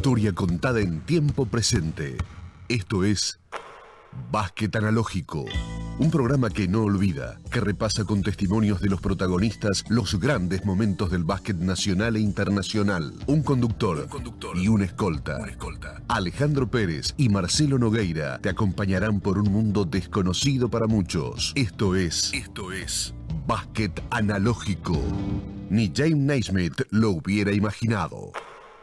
historia contada en tiempo presente. Esto es Básquet Analógico, un programa que no olvida, que repasa con testimonios de los protagonistas los grandes momentos del básquet nacional e internacional. Un conductor y un escolta. Alejandro Pérez y Marcelo Nogueira te acompañarán por un mundo desconocido para muchos. Esto es Básquet Analógico. Ni James Naismith lo hubiera imaginado.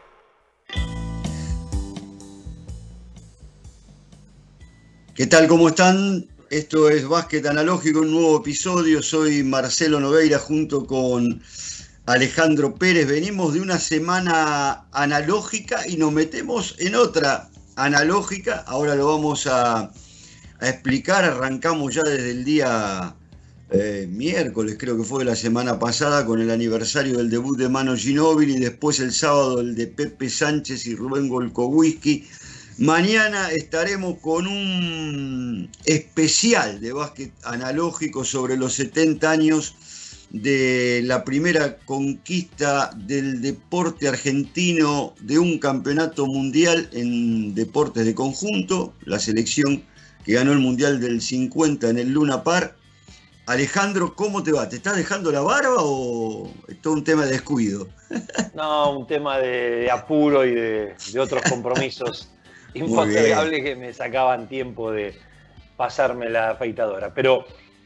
¿Qué tal? ¿Cómo están? Esto es Básquet Analógico, un nuevo episodio. Soy Marcelo Nogueira junto con Alejandro Pérez. Venimos de una semana analógica y nos metemos en otra analógica. Ahora lo vamos a explicar. Arrancamos ya desde el día miércoles, creo que fue de la semana pasada, con el aniversario del debut de Manu Ginóbili, y después el sábado el de Pepe Sánchez y Rubén Golkowski. Mañana estaremos con un especial de básquet analógico sobre los 70 años de la primera conquista del deporte argentino de un campeonato mundial en deportes de conjunto, la selección que ganó el Mundial del 50 en el Luna Park. Alejandro, ¿cómo te va? ¿Te estás dejando la barba o es todo un tema de descuido? No, un tema de apuro y de otros compromisos impostergables que me sacaban tiempo de pasarme la afeitadora. Pero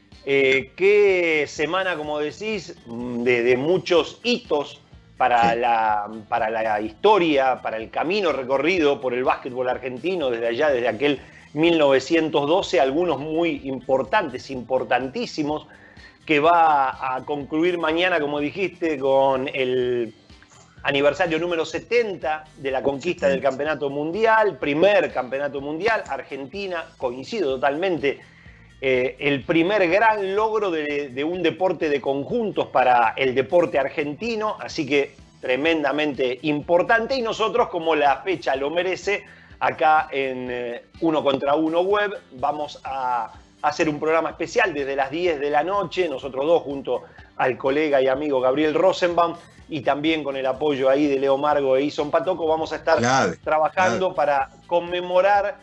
qué semana, como decís, de muchos hitos para la historia, para el camino recorrido por el básquetbol argentino desde allá, desde aquel 1912, algunos muy importantes, importantísimos, que va a concluir mañana, como dijiste, con el aniversario número 70 de la conquista del campeonato mundial, primer campeonato mundial. Argentina, coincido totalmente, el primer gran logro de un deporte de conjuntos para el deporte argentino, así que tremendamente importante, y nosotros, como la fecha lo merece, acá en Uno contra Uno Web vamos a hacer un programa especial desde las 10 de la noche, nosotros dos junto al colega y amigo Gabriel Rosenbaum, y también con el apoyo ahí de Leo Margo e Ison Patoco, vamos a estar trabajando para conmemorar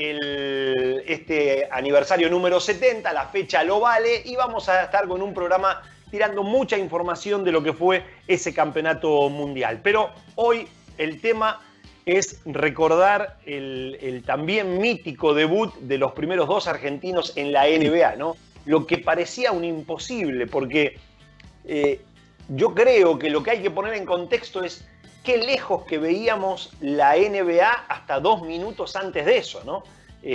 este aniversario número 70, la fecha lo vale, y vamos a estar con un programa tirando mucha información de lo que fue ese campeonato mundial. Pero hoy el tema es recordar el también mítico debut de los primeros dos argentinos en la NBA, ¿no? Lo que parecía un imposible, porque yo creo que lo que hay que poner en contexto es qué lejos que veíamos la NBA hasta 2 minutos antes de eso, ¿no?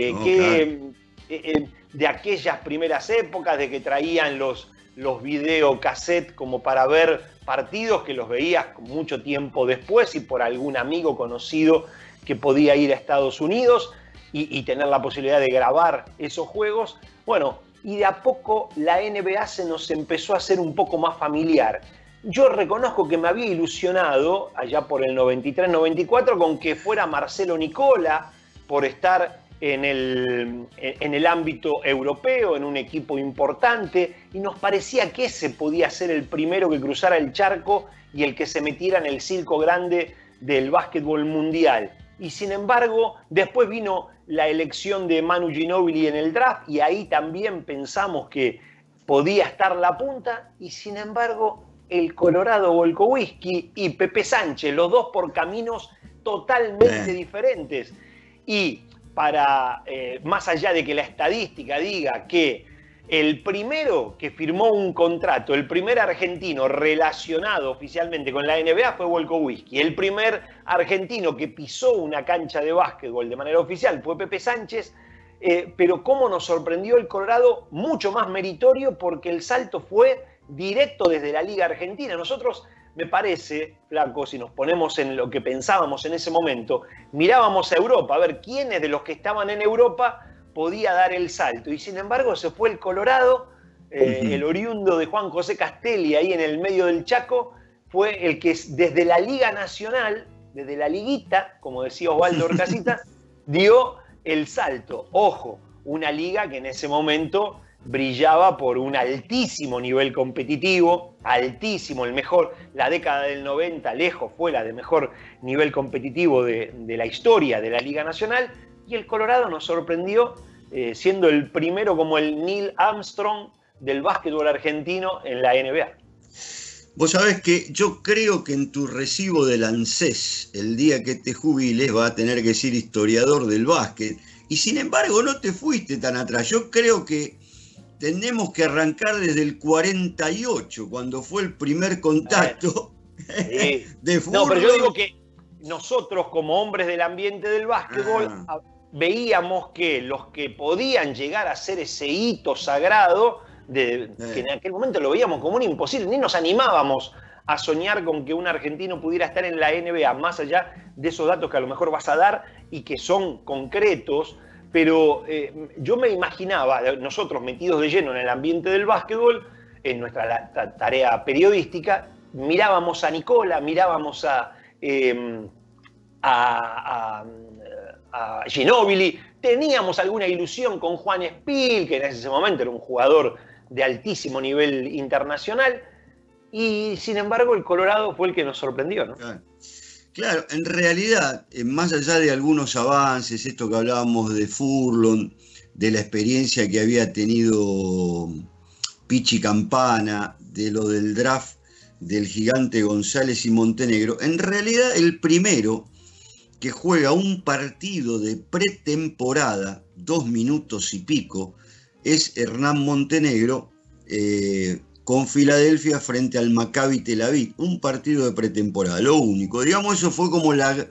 De aquellas primeras épocas de que traían los videocassettes como para ver partidos, que los veías mucho tiempo después y por algún amigo conocido que podía ir a Estados Unidos y tener la posibilidad de grabar esos juegos. Bueno, y de a poco la NBA se nos empezó a hacer un poco más familiar. Yo reconozco que me había ilusionado allá por el 93-94 con que fuera Marcelo Nicola, por estar en el ámbito europeo, en un equipo importante, y nos parecía que ese podía ser el primero que cruzara el charco y el que se metiera en el circo grande del básquetbol mundial. Y sin embargo, después vino la elección de Manu Ginóbili en el draft, y ahí también pensamos que podía estar la punta, y sin embargo, el Colorado Golkowski y Pepe Sánchez, los dos por caminos totalmente diferentes. Y para, más allá de que la estadística diga que el primero que firmó un contrato, el primer argentino relacionado oficialmente con la NBA fue Golkowski. El primer argentino que pisó una cancha de básquetbol de manera oficial fue Pepe Sánchez. Pero cómo nos sorprendió el Colorado, mucho más meritorio porque el salto fue directo desde la Liga Argentina. Nosotros, me parece, Flaco, si nos ponemos en lo que pensábamos en ese momento, mirábamos a Europa, a ver quiénes de los que estaban en Europa podía dar el salto. Y sin embargo se fue el Colorado, el oriundo de Juan José Castelli, ahí en el medio del Chaco, fue el que desde la Liga Nacional, desde la liguita, como decía Osvaldo Orcasita, dio el salto. Ojo, una liga que en ese momento brillaba por un altísimo nivel competitivo, altísimo, el mejor, la década del 90 lejos fue la de mejor nivel competitivo de la historia de la Liga Nacional, y el Colorado nos sorprendió siendo el primero como el Neil Armstrong del básquetbol argentino en la NBA. Vos sabés que yo creo que en tu recibo del ANSES, el día que te jubiles, vas a tener que ser historiador del básquet. Y sin embargo no te fuiste tan atrás. Yo creo que tenemos que arrancar desde el 48, cuando fue el primer contacto de fútbol. No, pero yo digo que nosotros como hombres del ambiente del básquetbol veíamos que los que podían llegar a ser ese hito sagrado, que en aquel momento lo veíamos como un imposible, ni nos animábamos a soñar con que un argentino pudiera estar en la NBA, más allá de esos datos que a lo mejor vas a dar y que son concretos, pero yo me imaginaba, nosotros metidos de lleno en el ambiente del básquetbol, en nuestra tarea periodística, mirábamos a Nicola, mirábamos a Ginóbili, teníamos alguna ilusión con Juan Espil, que en ese momento era un jugador de altísimo nivel internacional, y sin embargo el Colorado fue el que nos sorprendió, ¿no? Claro, en realidad, más allá de algunos avances, esto que hablábamos de Furlong, de la experiencia que había tenido Pichi Campana, de lo del draft del gigante González y Montenegro, en realidad el primero que juega un partido de pretemporada, 2 minutos y pico, es Hernán Montenegro, con Filadelfia frente al Maccabi Tel Aviv, un partido de pretemporada, lo único. Digamos, eso fue como la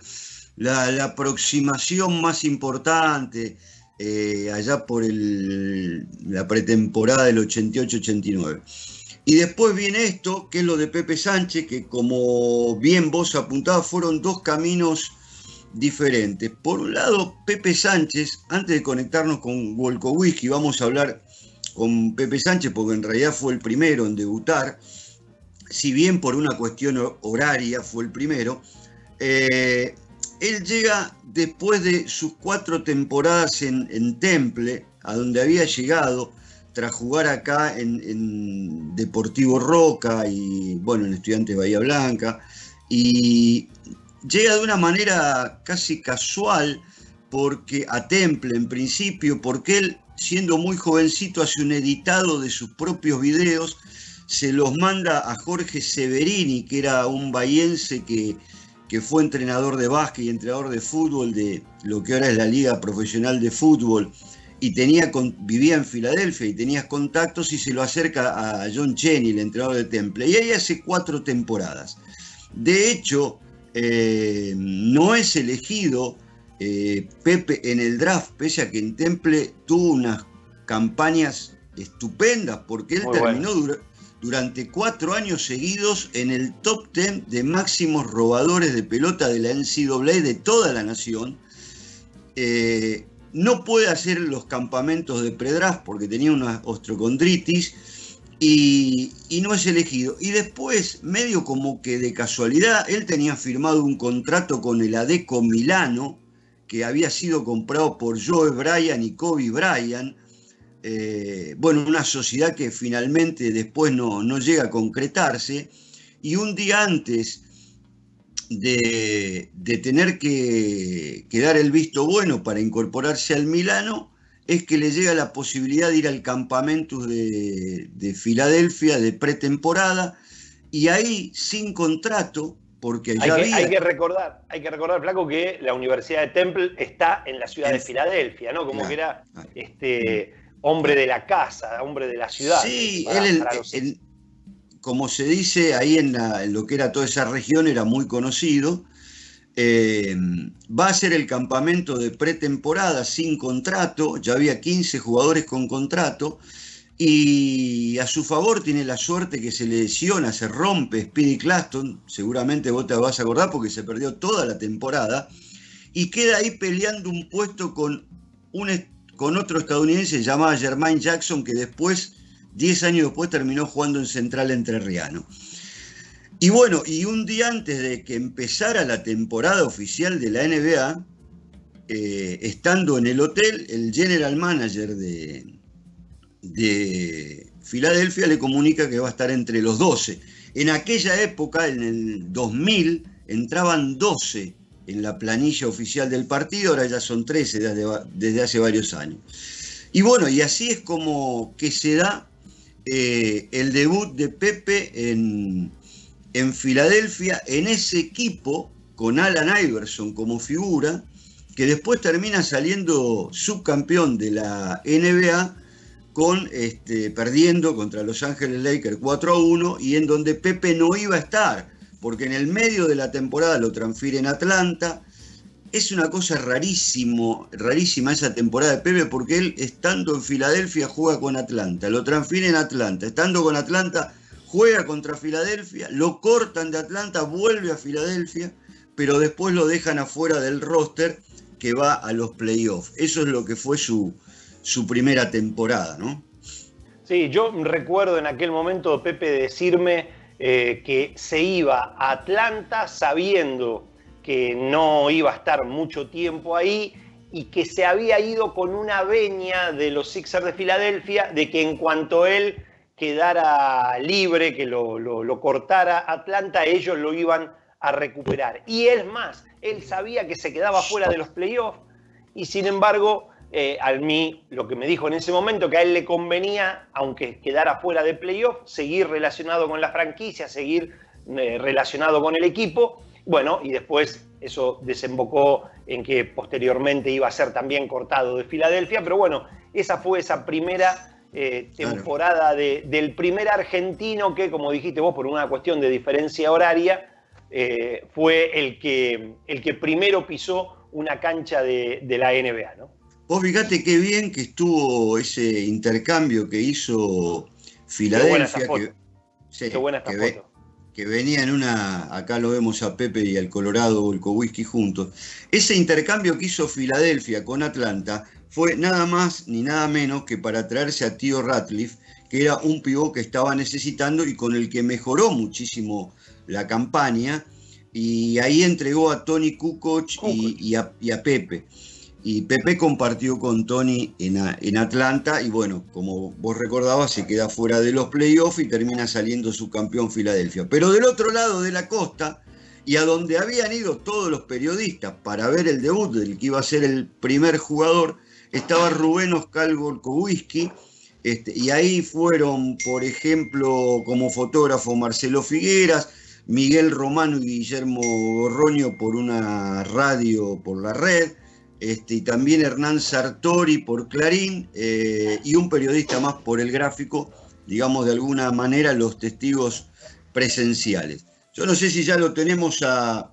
aproximación más importante allá por la pretemporada del 88-89. Y después viene esto, que es lo de Pepe Sánchez, que como bien vos apuntabas, fueron dos caminos diferentes. Por un lado, Pepe Sánchez, antes de conectarnos con Wolkowski, vamos a hablar con Pepe Sánchez, porque en realidad fue el primero en debutar, si bien por una cuestión horaria fue el primero. Él llega después de sus 4 temporadas en Temple, a donde había llegado tras jugar acá en Deportivo Roca y bueno, en Estudiantes Bahía Blanca, y llega de una manera casi casual porque a Temple en principio, porque él, siendo muy jovencito, hace un editado de sus propios videos, se los manda a Jorge Severini, que era un bahiense que fue entrenador de básquet y entrenador de fútbol de lo que ahora es la Liga Profesional de Fútbol, y vivía en Filadelfia y tenía contactos, y se lo acerca a John Cheney, el entrenador de Temple, y ahí hace 4 temporadas. De hecho, no es elegido Pepe en el draft, pese a que en Temple tuvo unas campañas estupendas, porque él terminó durante 4 años seguidos en el top 10 de máximos robadores de pelota de la NCAA de toda la nación. No puede hacer los campamentos de predraft porque tenía una osteocondritis y no es elegido. Y después, medio como que de casualidad, él tenía firmado un contrato con el Adeco Milano, que había sido comprado por Joe Bryant y Kobe Bryant. Bueno, una sociedad que finalmente después no llega a concretarse. Y un día antes de tener que dar el visto bueno para incorporarse al Milano, es que le llega la posibilidad de ir al campamento de Filadelfia de pretemporada, y ahí sin contrato, porque ya hay que recordar, Flaco, que la Universidad de Temple está en la ciudad de Filadelfia, ¿no? Como claro, que era hombre de la casa, hombre de la ciudad. Sí, como se dice ahí en lo que era toda esa región, era muy conocido. Va a ser el campamento de pretemporada sin contrato, ya había 15 jugadores con contrato, y a su favor tiene la suerte que se lesiona, se rompe Speedy Claxton, seguramente vos te vas a acordar porque se perdió toda la temporada, y queda ahí peleando un puesto con otro estadounidense llamado Jermaine Jackson, que después, 10 años después, terminó jugando en Central Entrerriano. Y bueno, y un día antes de que empezara la temporada oficial de la NBA, estando en el hotel, el general manager de Filadelfia le comunica que va a estar entre los 12. En aquella época, en el 2000, entraban 12 en la planilla oficial del partido, ahora ya son 13 desde hace varios años. Y bueno, y así es como que se da el debut de Pepe en Filadelfia, en ese equipo, con Allen Iverson como figura, que después termina saliendo subcampeón de la NBA, perdiendo contra Los Ángeles Lakers 4-1, y en donde Pepe no iba a estar, porque en el medio de la temporada lo transfieren a Atlanta. Es una cosa rarísima esa temporada de Pepe, porque él, estando en Filadelfia, juega con Atlanta, lo transfieren a Atlanta, estando con Atlanta, juega contra Filadelfia, lo cortan de Atlanta, vuelve a Filadelfia, pero después lo dejan afuera del roster que va a los playoffs. Eso es lo que fue su primera temporada, ¿no? Sí, yo recuerdo en aquel momento Pepe decirme que se iba a Atlanta sabiendo que no iba a estar mucho tiempo ahí y que se había ido con una venia de los Sixers de Filadelfia de que en cuanto él quedara libre, que lo cortara Atlanta, ellos lo iban a recuperar. Y es más, él sabía que se quedaba fuera de los playoffs y sin embargo, a mí lo que me dijo en ese momento, que a él le convenía, aunque quedara fuera de playoffs, seguir relacionado con la franquicia, seguir relacionado con el equipo. Bueno, y después eso desembocó en que posteriormente iba a ser también cortado de Filadelfia, pero bueno, esa fue esa primera temporada del primer argentino que, como dijiste vos, por una cuestión de diferencia horaria, fue el que primero pisó una cancha de la NBA, ¿no? Vos fíjate qué bien que estuvo ese intercambio que hizo Filadelfia. Qué buena esta foto. Que venía en una, acá lo vemos a Pepe y al Colorado Volkowski juntos. Ese intercambio que hizo Filadelfia con Atlanta fue nada más ni nada menos que para traerse a Theo Ratliff, que era un pivot que estaba necesitando y con el que mejoró muchísimo la campaña, y ahí entregó a Tony Kukoc y a Pepe. Y Pepe compartió con Tony en Atlanta y bueno, como vos recordabas, se queda fuera de los playoffs y termina saliendo subcampeón Filadelfia. Pero del otro lado de la costa, y a donde habían ido todos los periodistas para ver el debut del que iba a ser el primer jugador, estaba Rubén Oscar Volkowski, y ahí fueron, por ejemplo, como fotógrafo Marcelo Figueras, Miguel Romano y Guillermo Gorroño por una radio, por la red, y también Hernán Sartori por Clarín, y un periodista más por El Gráfico, digamos de alguna manera los testigos presenciales. Yo no sé si ya lo tenemos a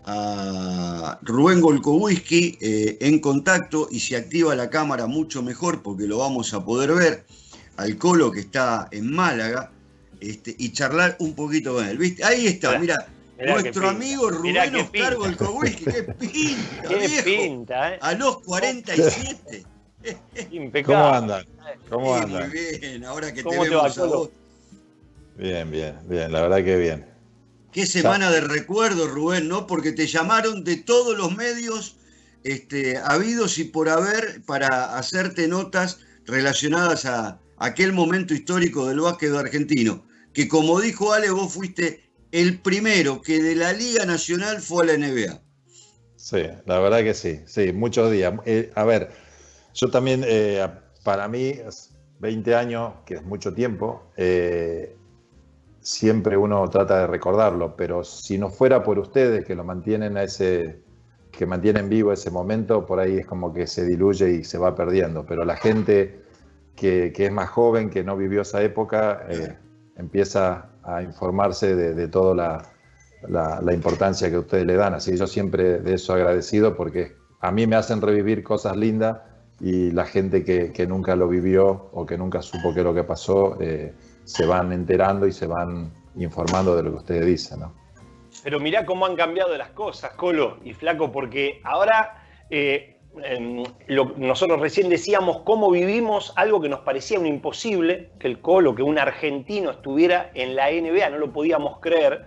Rubén Volkowski en contacto, y si activa la cámara mucho mejor porque lo vamos a poder ver, al Colo que está en Málaga, y charlar un poquito con él. ¿Viste? Ahí está, mirá. Nuestro amigo Rubén Oscar Volkowski, qué pinta, qué viejo. Pinta, a los 47. Impecable. ¿Cómo andan? ¿Cómo andan? Muy bien, ahora que te ¿Cómo te vemos va, a vos. Bien, la verdad que bien. Qué semana de recuerdo, Rubén, ¿no? Porque te llamaron de todos los medios habidos y por haber para hacerte notas relacionadas a aquel momento histórico del básquet argentino, que como dijo Ale, vos fuiste el primero que de la Liga Nacional fue a la NBA. Sí, la verdad que sí, muchos días. A ver, yo también, para mí, 20 años, que es mucho tiempo, siempre uno trata de recordarlo, pero si no fuera por ustedes que lo mantienen que mantienen vivo ese momento, por ahí es como que se diluye y se va perdiendo. Pero la gente que es más joven, que no vivió esa época, empieza a informarse de toda la importancia que ustedes le dan. Así que yo siempre de eso agradecido, porque a mí me hacen revivir cosas lindas y la gente que nunca lo vivió o que nunca supo qué es lo que pasó, se van enterando y se van informando de lo que ustedes dicen, ¿no? Pero mirá cómo han cambiado las cosas, Colo y Flaco, porque ahora nosotros recién decíamos cómo vivimos algo que nos parecía un imposible, que el Colo, que un argentino estuviera en la NBA, no lo podíamos creer.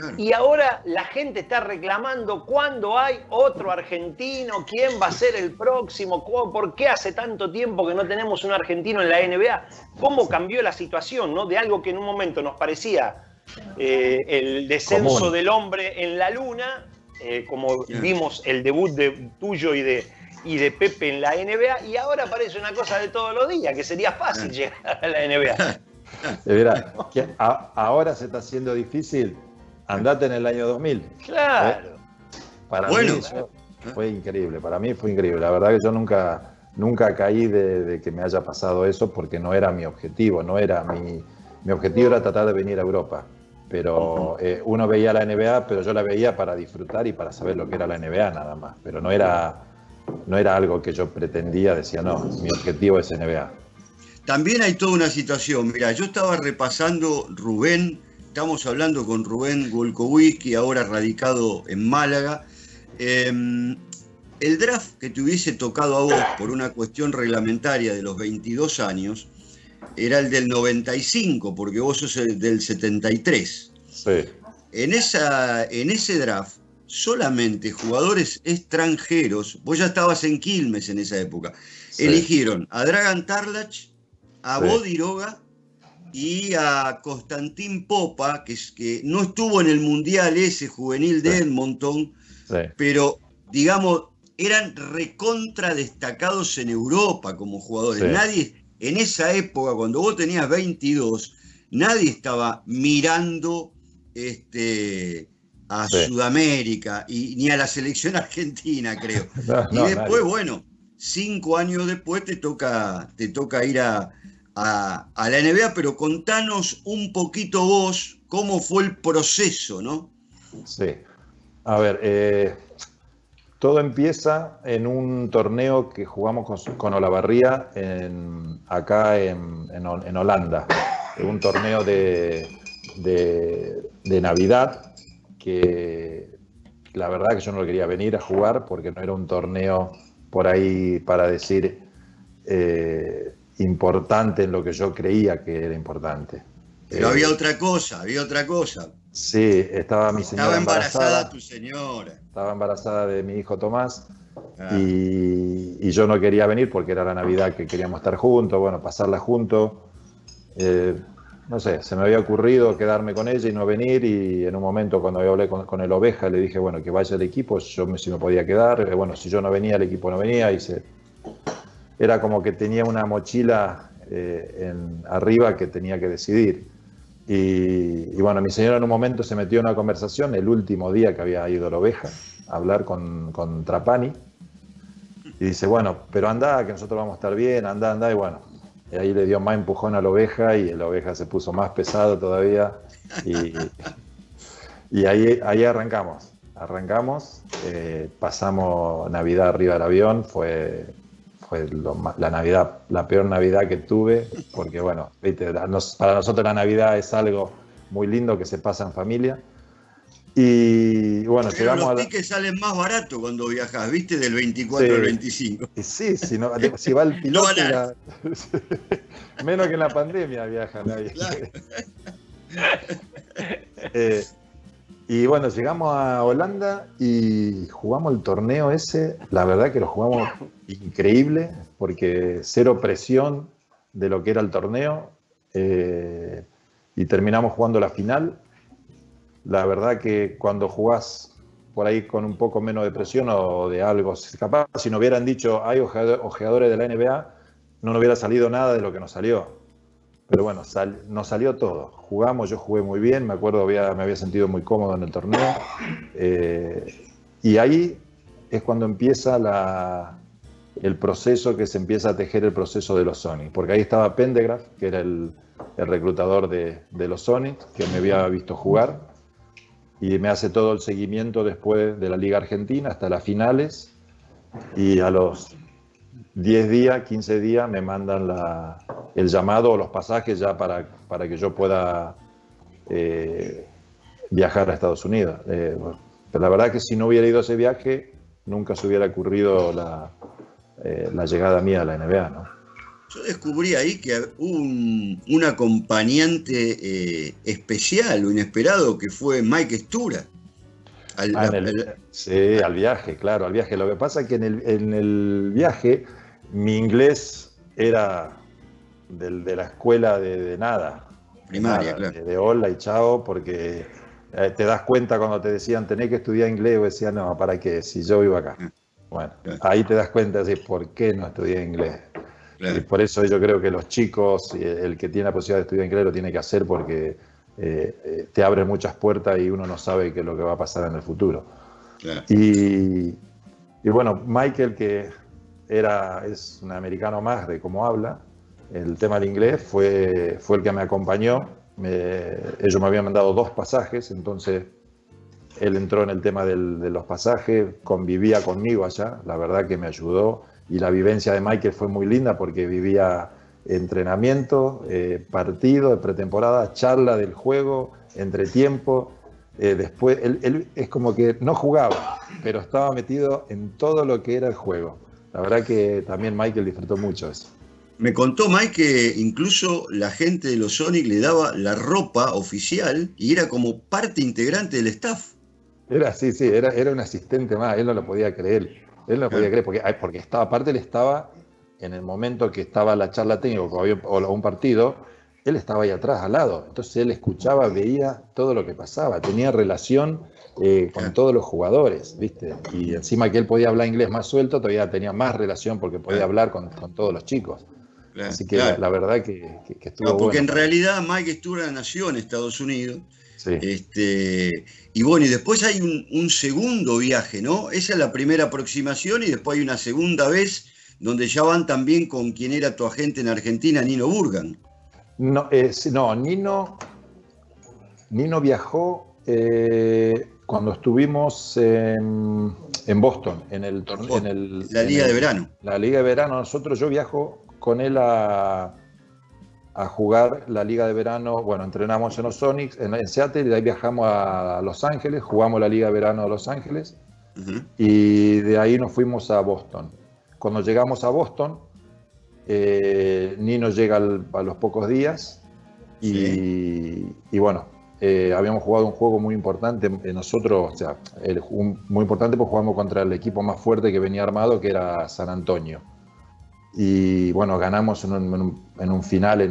Claro. Y ahora la gente está reclamando cuándo hay otro argentino, quién va a ser el próximo, por qué hace tanto tiempo que no tenemos un argentino en la NBA. ¿Cómo cambió la situación, ¿no? De algo que en un momento nos parecía el descenso común del hombre en la luna, como vimos el debut tuyo y de Pepe en la NBA, y ahora parece una cosa de todos los días, que sería fácil llegar a la NBA. Mirá, que ahora se está haciendo difícil. Andate en el año 2000. Claro. Para mí fue increíble, para mí fue increíble. La verdad que yo nunca caí de que me haya pasado eso, porque no era mi objetivo, mi objetivo era tratar de venir a Europa. Pero uno veía la NBA, pero yo la veía para disfrutar y para saber lo que era la NBA nada más. Pero no era algo que yo pretendía, decía, no, mi objetivo es NBA. También hay toda una situación. Mira, yo estaba repasando Rubén, estamos hablando con Rubén Golkowski, ahora radicado en Málaga. El draft que te hubiese tocado a vos por una cuestión reglamentaria de los 22 años era el del 95, porque vos sos del 73. Sí. En ese draft, solamente jugadores extranjeros, vos ya estabas en Quilmes en esa época, sí, eligieron a Dragan Tarlach, a Bodiroga y a Constantín Popa, que no estuvo en el Mundial ese juvenil de Edmonton, pero, digamos, eran recontra destacados en Europa como jugadores. Sí. Nadie, en esa época, cuando vos tenías 22, nadie estaba mirando a Sudamérica ni a la selección argentina, creo. Y después, bueno, 5 años después te toca ir a la NBA, pero contanos un poquito vos cómo fue el proceso, ¿no? Sí. A ver, todo empieza en un torneo que jugamos con Olavarría acá en Holanda. Un torneo de Navidad que la verdad que yo no quería venir a jugar porque no era un torneo por ahí para decir importante en lo que yo creía que era importante. Pero había otra cosa. Sí, estaba mi señora embarazada tu señora. Estaba embarazada de mi hijo Tomás. Y yo no quería venir porque era la Navidad que queríamos estar juntos, bueno, pasarla juntos. No sé, se me había ocurrido quedarme con ella y no venir, y en un momento cuando hablé con el Oveja le dije, bueno, que vaya el equipo, si me podía quedar, bueno, si yo no venía, el equipo no venía, era como que tenía una mochila arriba que tenía que decidir. Y bueno, mi señora en un momento se metió en una conversación, el último día que había ido el Oveja a hablar con Trapani, y dice, bueno, pero anda, que nosotros vamos a estar bien, anda, y bueno. Y ahí le dio más empujón a la Oveja y la Oveja se puso más pesado todavía. Y ahí arrancamos. Pasamos Navidad arriba del avión. Fue la peor Navidad que tuve. Porque bueno, ¿viste? Para nosotros la Navidad es algo muy lindo que se pasa en familia. Y bueno, pero llegamos los tickets salen más baratos cuando viajas, ¿viste? Del 24 al 25. Sí, si va el piloto, menos que en la pandemia viaja nadie. Claro. Y bueno, llegamos a Holanda y jugamos el torneo ese. La verdad que lo jugamos increíble, porque cero presión de lo que era el torneo. Y terminamos jugando la final. La verdad que cuando jugás por ahí con un poco menos de presión o de algo, capaz si nos hubieran dicho hay ojeadores de la NBA, no nos hubiera salido nada de lo que nos salió. Pero bueno, nos salió todo. Jugamos, yo jugué muy bien, me acuerdo, me había sentido muy cómodo en el torneo. Y ahí es cuando empieza el proceso, que se empieza a tejer el proceso de los Sonics. Porque ahí estaba Pendergraph, que era el reclutador de los Sonics, que me había visto jugar. Y me hace todo el seguimiento después de la Liga Argentina hasta las finales. Y a los 10 días, 15 días me mandan el llamado o los pasajes ya para que yo pueda viajar a Estados Unidos. Pero la verdad que si no hubiera ido a ese viaje, nunca se hubiera ocurrido la llegada mía a la NBA, ¿no? Yo descubrí ahí que hubo un acompañante especial o inesperado que fue Mike Stura. Sí, al viaje, claro, al viaje. Lo que pasa es que en el viaje mi inglés era de la escuela de nada. Primaria, nada, claro. de hola y chao, porque te das cuenta cuando te decían tenés que estudiar inglés, o decías no, ¿para qué? Si yo vivo acá. Bueno, ahí te das cuenta de por qué no estudié inglés. Claro. Y por eso yo creo que los chicos, el que tiene la posibilidad de estudiar inglés lo tiene que hacer porque te abre muchas puertas y uno no sabe qué es lo que va a pasar en el futuro. Claro. Y bueno, Michael, que es un americano más de cómo habla, el tema del inglés fue el que me acompañó. Ellos me habían mandado 2 pasajes, entonces él entró en el tema de los pasajes, convivía conmigo allá, la verdad que me ayudó. Y la vivencia de Michael fue muy linda porque vivía entrenamiento, partido de pretemporada, charla del juego, entretiempo. Después, él es como que no jugaba, pero estaba metido en todo lo que era el juego. La verdad que también Michael disfrutó mucho eso. Me contó Mike que incluso la gente de los Sonics le daba la ropa oficial y era como parte integrante del staff. Era un asistente más, él no lo podía creer. Él no podía creer, porque estaba, aparte él estaba en el momento que estaba la charla técnica o un partido, él estaba ahí atrás, al lado. Entonces él escuchaba, veía todo lo que pasaba, tenía relación con todos los jugadores, ¿viste? Y encima que él podía hablar inglés más suelto, todavía tenía más relación porque podía hablar con todos los chicos. Así que la verdad que estuvo porque bueno. En realidad Mike Stura nació en Estados Unidos. Sí. Y bueno, y después hay un segundo viaje, ¿no? Esa es la primera aproximación y después hay una segunda vez donde ya van también con quien era tu agente en Argentina, Nino Burgan. No, Nino viajó cuando estuvimos en Boston, en el torneo. La Liga de Verano. La Liga de Verano. Yo viajo con él a jugar la Liga de Verano. Bueno, entrenamos en los Sonics, en Seattle, y de ahí viajamos a Los Ángeles, jugamos la Liga de Verano de Los Ángeles, y de ahí nos fuimos a Boston. Cuando llegamos a Boston, Nino llega a los pocos días, y bueno, habíamos jugado un juego muy importante nosotros, o sea, muy importante porque jugamos contra el equipo más fuerte que venía armado, que era San Antonio. Y bueno, ganamos en un final,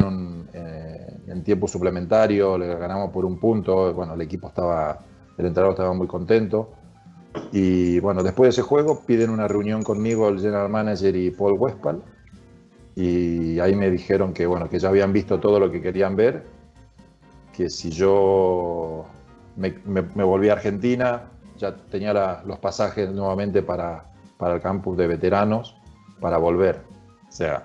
en tiempo suplementario, le ganamos por 1 punto. Bueno, el entrenador estaba muy contento. Y bueno, después de ese juego piden una reunión conmigo el general manager y Paul Westphal. Y ahí me dijeron que bueno, que ya habían visto todo lo que querían ver, que si yo me volví a Argentina, ya tenía los pasajes nuevamente para el campus de veteranos para volver. O sea,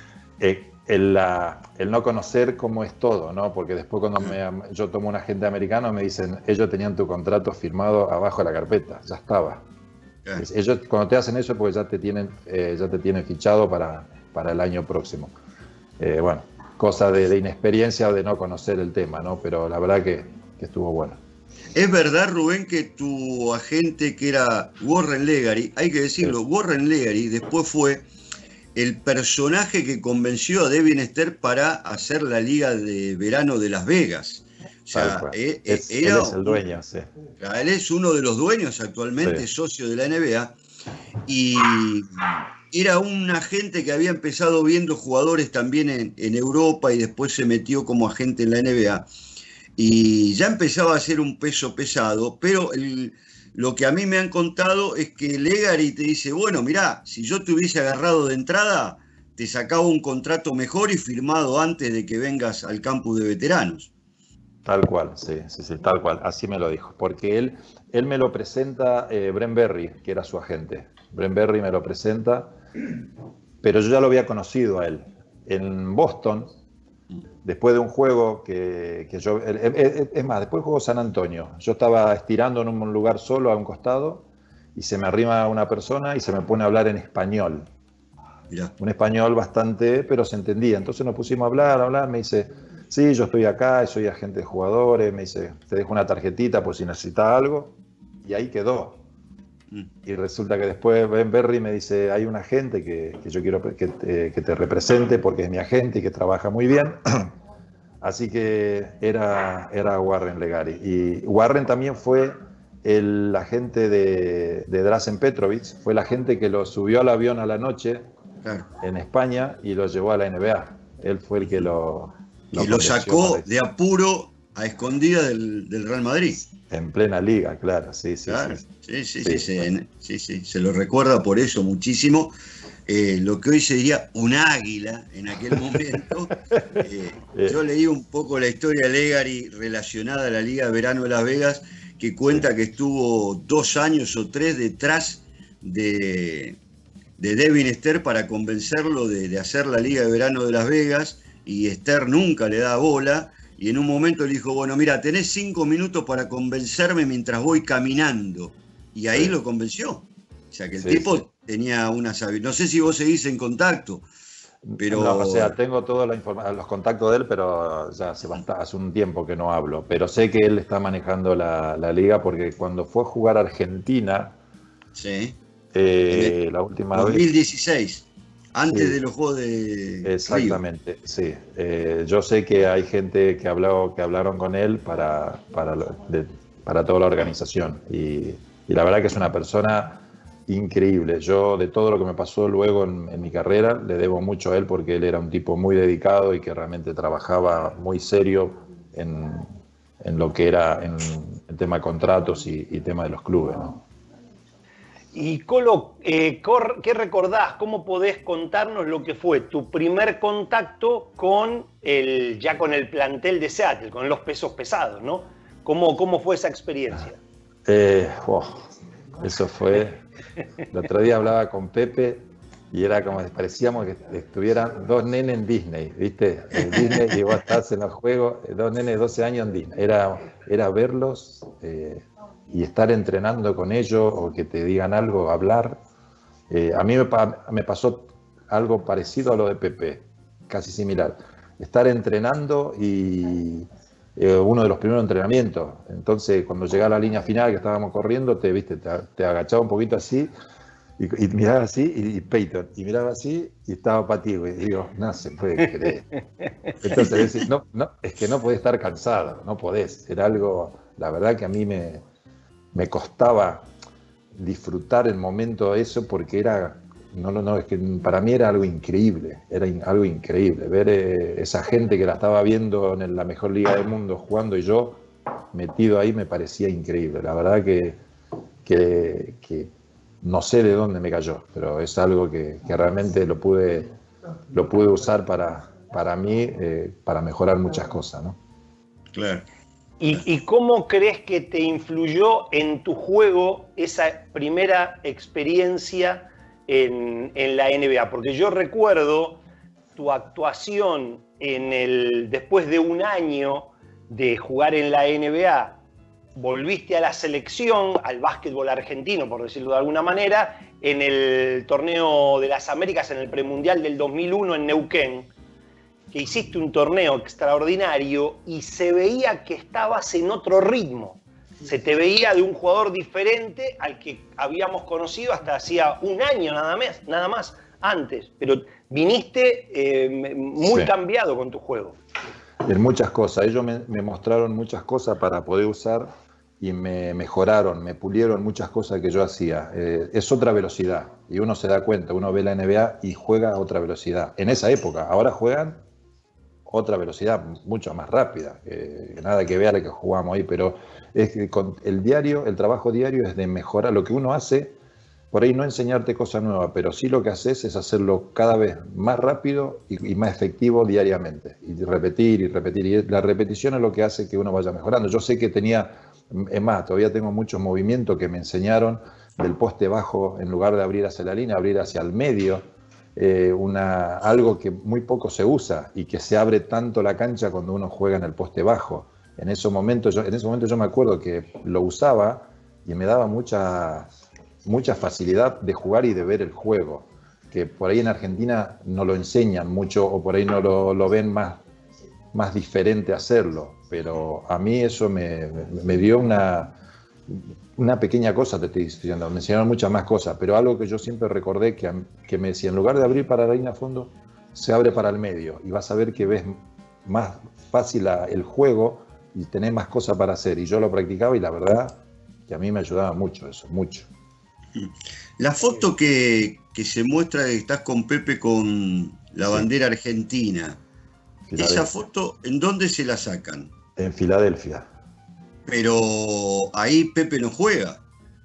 el no conocer cómo es todo, ¿no? Porque después cuando yo tomo un agente americano me dicen, ellos tenían tu contrato firmado abajo de la carpeta, ya estaba. Ellos cuando te hacen eso es porque ya te tienen fichado para el año próximo. Bueno, cosa de inexperiencia o de no conocer el tema, ¿no? Pero la verdad que estuvo bueno. Es verdad, Rubén, que tu agente, que era Warren Legary, hay que decirlo, Warren Legary después fue el personaje que convenció a Devin Hester para hacer la Liga de Verano de Las Vegas. O sea, él es el dueño, sí. Él es uno de los dueños actualmente, socio de la NBA, y era un agente que había empezado viendo jugadores también en Europa y después se metió como agente en la NBA. Y ya empezaba a ser un peso pesado, pero lo que a mí me han contado es que Legary te dice, bueno, mirá, si yo te hubiese agarrado de entrada, te sacaba un contrato mejor y firmado antes de que vengas al campus de veteranos. Tal cual, sí, tal cual, así me lo dijo, porque él me lo presenta Brent Berry, que era su agente. Brent Berry me lo presenta, pero yo ya lo había conocido a él. En Boston, después de un juego que yo... Es más, después jugó San Antonio. Yo estaba estirando en un lugar solo a un costado y se me arrima una persona y se me pone a hablar en español. Mirá. Un español bastante, pero se entendía. Entonces nos pusimos a hablar, me dice, sí, yo estoy acá, soy agente de jugadores, me dice, te dejo una tarjetita por si necesitas algo. Y ahí quedó. Y resulta que después Ben Berry me dice, hay un agente que yo quiero que te represente porque es mi agente y que trabaja muy bien. Así que era Warren Legari. Y Warren también fue el agente de Drazen Petrovic, fue el agente que lo subió al avión a la noche en España y lo llevó a la NBA. Él fue el que lo sacó de apuro a escondidas del Real Madrid. En plena liga, claro, sí. Se lo recuerda por eso muchísimo. Lo que hoy se diría un águila en aquel momento. Yo leí un poco la historia de Legari relacionada a la Liga de Verano de Las Vegas, que cuenta que estuvo 2 años o 3 detrás de Devin Ester para convencerlo de hacer la Liga de Verano de Las Vegas, y Ester nunca le da bola, y en un momento le dijo, bueno, mira, tenés 5 minutos para convencerme mientras voy caminando, y ahí lo convenció. O sea que el tipo tenía una sabiduría. No sé si vos seguís en contacto, pero... No, o sea, tengo todos los contactos de él, pero ya hace un tiempo que no hablo. Pero sé que él está manejando la liga, porque cuando fue a jugar a Argentina, la última 2016, antes de los Juegos de Exactamente, Río. Sí. Yo sé que hay gente que hablaron con él para toda la organización. Y la verdad que es una persona increíble. Yo, de todo lo que me pasó luego en mi carrera, le debo mucho a él, porque él era un tipo muy dedicado y que realmente trabajaba muy serio en lo que era en el tema de contratos y tema de los clubes, ¿no? Y Colo, ¿qué recordás? ¿Cómo podés contarnos lo que fue tu primer contacto con el plantel de Seattle, con los pesos pesados, ¿no? ¿Cómo fue esa experiencia? Eso fue... El otro día hablaba con Pepe y era como, parecíamos que estuvieran 2 nenes en Disney, ¿viste? En Disney, y vos estás en los juegos, 2 nenes de 12 años en Disney. Era verlos y estar entrenando con ellos, o que te digan algo, hablar. A mí me pasó algo parecido a lo de Pepe, casi similar. Estar entrenando y... uno de los primeros entrenamientos. Entonces, cuando llegaba a la línea final, que estábamos corriendo, te agachaba un poquito así y miraba así, y Peyton, y miraba así y estaba Patigo, y digo, no se puede creer. Entonces decís, no, es que no podés estar cansado, no podés. Era algo, la verdad que a mí me costaba disfrutar el momento de eso, porque era... No, es que para mí era algo increíble, ver esa gente que la estaba viendo en la mejor liga del mundo jugando, y yo metido ahí, me parecía increíble. La verdad que no sé de dónde me cayó, pero es algo que realmente lo pude usar para mí, para mejorar muchas cosas, ¿no? Claro. ¿Y cómo crees que te influyó en tu juego esa primera experiencia en la NBA? Porque yo recuerdo tu actuación después de un año de jugar en la NBA, volviste a la selección, al básquetbol argentino, por decirlo de alguna manera, en el torneo de las Américas, en el premundial del 2001 en Neuquén, que hiciste un torneo extraordinario y se veía que estabas en otro ritmo. Se te veía de un jugador diferente al que habíamos conocido hasta hacía un año nada más antes. Pero viniste muy cambiado con tu juego. En muchas cosas. Ellos me mostraron muchas cosas para poder usar, y me mejoraron, me pulieron muchas cosas que yo hacía. Es otra velocidad, y uno se da cuenta, uno ve la NBA y juega a otra velocidad. En esa época, ahora juegan otra velocidad mucho más rápida, nada que ver a la que jugamos ahí, pero es que con el trabajo diario es de mejorar lo que uno hace, por ahí no enseñarte cosas nuevas, pero sí lo que haces es hacerlo cada vez más rápido y más efectivo diariamente, y repetir, y la repetición es lo que hace que uno vaya mejorando. Yo sé que todavía tengo muchos movimientos que me enseñaron del poste bajo, en lugar de abrir hacia la línea, abrir hacia el medio. Algo que muy poco se usa y que se abre tanto la cancha cuando uno juega en el poste bajo. En ese momento yo me acuerdo que lo usaba y me daba mucha facilidad de jugar y de ver el juego, que por ahí en Argentina no lo enseñan mucho, o por ahí no lo ven más diferente hacerlo, pero a mí eso me dio una pequeña cosa te estoy diciendo, me enseñaron muchas más cosas, pero algo que yo siempre recordé que me decía, en lugar de abrir para la línea a fondo, se abre para el medio y vas a ver que ves más fácil el juego y tenés más cosas para hacer. Y yo lo practicaba y la verdad que a mí me ayudaba mucho eso, mucho. La foto que se muestra que estás con Pepe con la bandera argentina, esa foto, ¿en dónde se la sacan? En Filadelfia. Pero ahí Pepe no juega.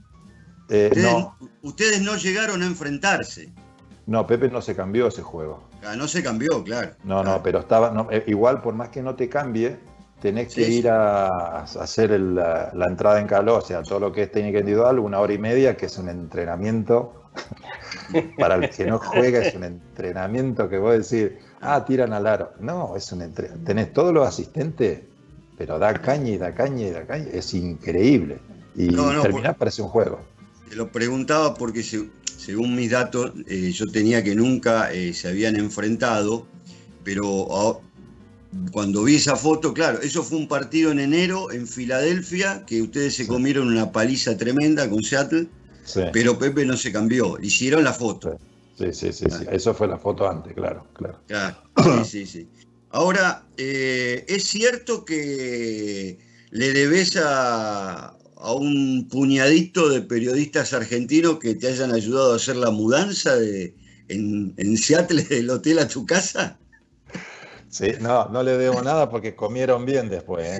Ustedes no llegaron a enfrentarse. No, Pepe no se cambió ese juego. No se cambió, claro. No, pero estaba... igual, por más que no te cambie, tenés que ir a hacer la entrada en calor, o sea, todo lo que es técnica individual, 1 hora y media, que es un entrenamiento. Para el que no juega, es un entrenamiento que vos decís, tiran al aro. No, es un entrenamiento. Tenés todos los asistentes, pero da caña y da caña y da caña. Es increíble. Y terminás parece un juego. Te lo preguntaba porque según mis datos, yo tenía que nunca se habían enfrentado, pero cuando vi esa foto, claro, eso fue un partido en enero en Filadelfia, que ustedes se comieron una paliza tremenda con Seattle, pero Pepe no se cambió, le hicieron la foto. Sí. Eso fue la foto antes, claro. Sí. Ahora, ¿es cierto que le debes a un puñadito de periodistas argentinos que te hayan ayudado a hacer la mudanza en Seattle del hotel a tu casa? Sí, no le debo nada porque comieron bien después.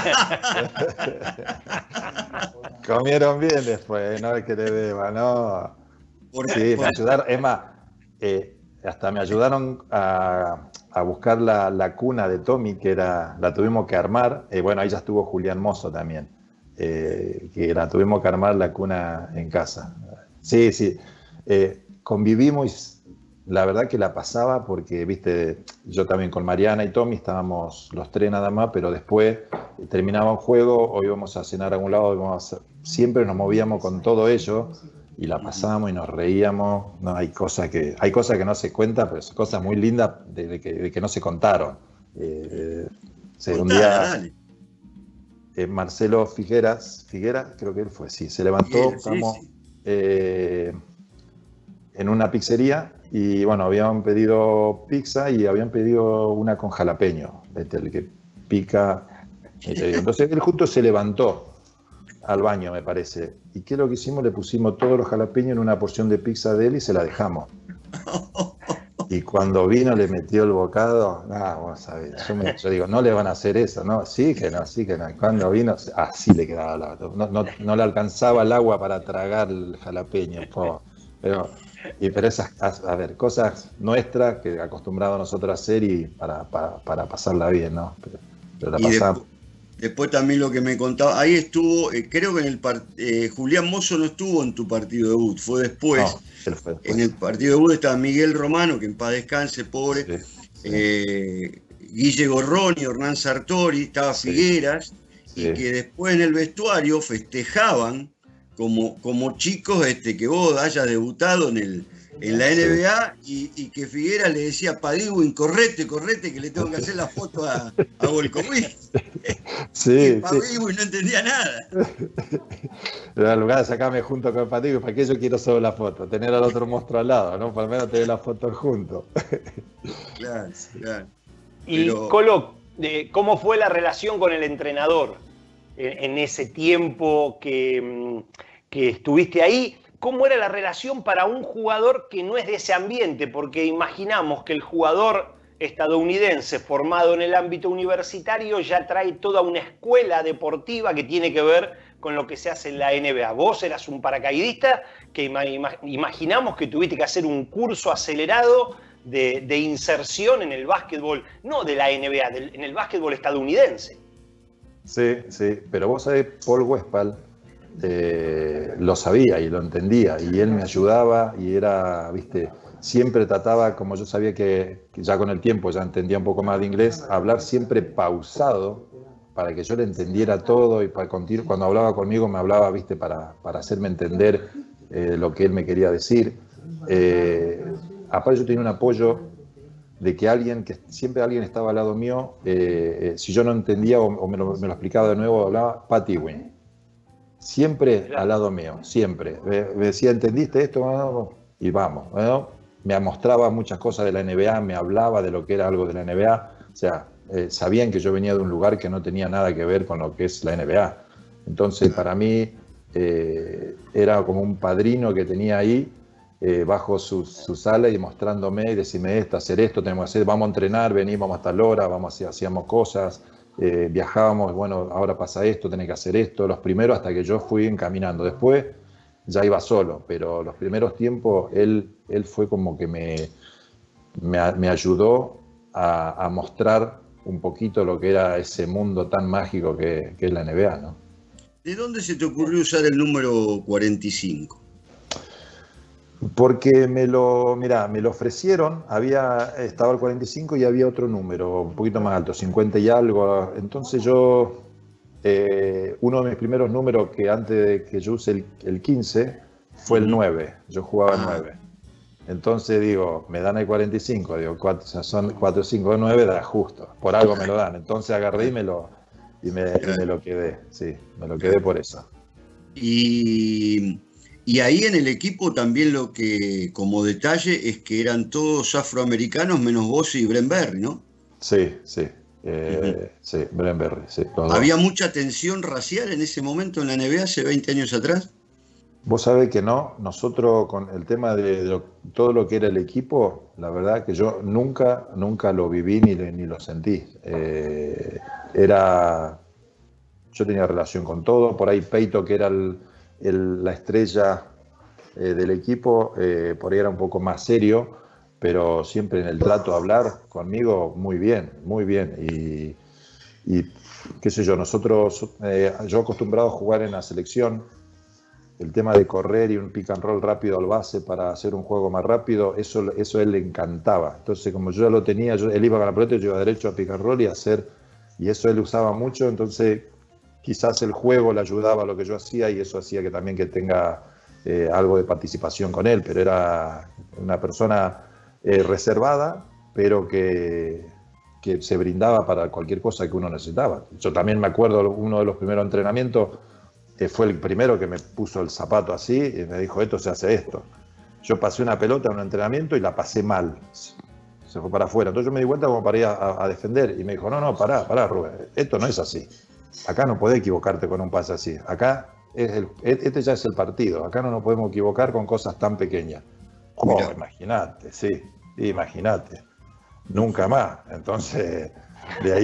Comieron bien después, no es que le deba, no. Sí, me ayudaron, es más, hasta me ayudaron a buscar la cuna de Tommy, que la tuvimos que armar. Bueno, ahí ya estuvo Julián Mozo también, que la tuvimos que armar la cuna en casa. Sí, convivimos. La verdad que la pasaba porque, viste, yo también con Mariana y Tommy estábamos los 3 nada más, pero después terminaba un juego o íbamos a cenar a algún lado, siempre nos movíamos con todo ello y la pasábamos y nos reíamos. No, hay cosas que no se cuentan, pero son cosas muy lindas de que no se contaron. Un día Marcelo Figuera, creo que él fue, se levantó, estamos en una pizzería. Y bueno, habían pedido pizza y habían pedido una con jalapeño, el que pica. Entonces él justo se levantó al baño, me parece. ¿Y qué es lo que hicimos? Le pusimos todos los jalapeños en una porción de pizza de él y se la dejamos. Y cuando vino le metió el bocado, vamos a ver, yo digo, no le van a hacer eso, ¿no? Sí que no. Cuando vino, así le quedaba el agua. No le alcanzaba el agua para tragar el jalapeño. Pero esas, cosas nuestras que acostumbrados nosotros a hacer y para pasarla bien, ¿no? Pero la pasamos. Después también lo que me contaba, ahí estuvo, creo que Julián Mozo no estuvo en tu partido de debut, fue después. No, él fue después. En el partido de debut estaba Miguel Romano, que en paz descanse, pobre. Sí. Guille Gorroni, Hernán Sartori, estaba Figueras, y que después en el vestuario festejaban como chicos que vos hayas debutado en la NBA y que Figueras le decía, Padigüin, correte, que le tengo que hacer la foto a Volkovich. Y Padigüin no entendía nada. En lugar de sacarme junto con Padigüin, ¿para qué yo quiero solo la foto? Tener al otro monstruo al lado, ¿no? Por lo menos tener la foto juntos. Claro. Y Colo, ¿cómo fue la relación con el entrenador en ese tiempo que estuviste ahí? ¿Cómo era la relación para un jugador que no es de ese ambiente? Porque imaginamos que el jugador estadounidense formado en el ámbito universitario ya trae toda una escuela deportiva que tiene que ver con lo que se hace en la NBA. Vos eras un paracaidista que imaginamos que tuviste que hacer un curso acelerado de inserción en el básquetbol, no de la NBA, en el básquetbol estadounidense. Sí, pero vos sabés, Paul Westphal lo sabía y lo entendía y él me ayudaba y era, viste, siempre trataba, como yo sabía que ya con el tiempo ya entendía un poco más de inglés, hablar siempre pausado para que yo le entendiera todo y cuando hablaba conmigo me hablaba, viste, para hacerme entender lo que él me quería decir. Aparte yo tenía un apoyo de que siempre alguien estaba al lado mío, si yo no entendía o me lo explicaba de nuevo, hablaba Patigüin. siempre al lado mío, siempre. Me decía, ¿entendiste esto? Bueno, y vamos. Bueno, me mostraba muchas cosas de la NBA, me hablaba de lo que era algo de la NBA. O sea, sabían que yo venía de un lugar que no tenía nada que ver con lo que es la NBA. Entonces, para mí, era como un padrino que tenía ahí, bajo sus alas y mostrándome y decirme esto, hacer esto, tenemos que hacer, vamos a entrenar, veníamos a tal hora, hacíamos cosas, viajábamos, bueno, ahora pasa esto, tenés que hacer esto, los primeros hasta que yo fui encaminando, después ya iba solo, pero los primeros tiempos él fue como que me ayudó a mostrar un poquito lo que era ese mundo tan mágico que es la NBA, ¿no? ¿De dónde se te ocurrió usar el número 45? Porque me lo ofrecieron, estaba el 45 y había otro número, un poquito más alto, 50 y algo. Entonces yo, uno de mis primeros números que antes de que yo use el 15 fue el 9, yo jugaba el 9. Entonces digo, me dan el 45, digo, son 4, 5, 9, da justo, por algo me lo dan. Entonces agarré y me lo quedé, sí, me lo quedé por eso. Y ahí en el equipo también lo que, como detalle, es que eran todos afroamericanos menos vos y Brent Berry, ¿no? Sí. Sí, Brent Berry, sí. ¿Había mucha tensión racial en ese momento en la NBA hace 20 años atrás? Vos sabés que no, nosotros con el tema de todo lo que era el equipo, la verdad que yo nunca lo viví ni lo sentí. Yo tenía relación con todo, por ahí Peito, que era la estrella del equipo, por ahí era un poco más serio, pero siempre en el trato a hablar conmigo muy bien, y qué sé yo, yo acostumbrado a jugar en la selección, el tema de correr y un pick and roll rápido al base para hacer un juego más rápido, eso a él le encantaba. Entonces, como yo ya lo tenía, él iba con la pelota y yo iba derecho a pick and roll y eso él usaba mucho, entonces quizás el juego le ayudaba a lo que yo hacía y eso hacía que también que tenga algo de participación con él, pero era una persona reservada, pero que se brindaba para cualquier cosa que uno necesitaba. Yo también me acuerdo, uno de los primeros entrenamientos, fue el primero que me puso el zapato así y me dijo, esto se hace esto. Yo pasé una pelota en un entrenamiento y la pasé mal, se fue para afuera. Entonces yo me di vuelta como para ir a defender y me dijo, no, pará, Rubén, esto no es así. Acá no podés equivocarte con un pase así. Acá este ya es el partido. Acá no nos podemos equivocar con cosas tan pequeñas. Oh, imagínate, sí, imagínate. Nunca más. Entonces, de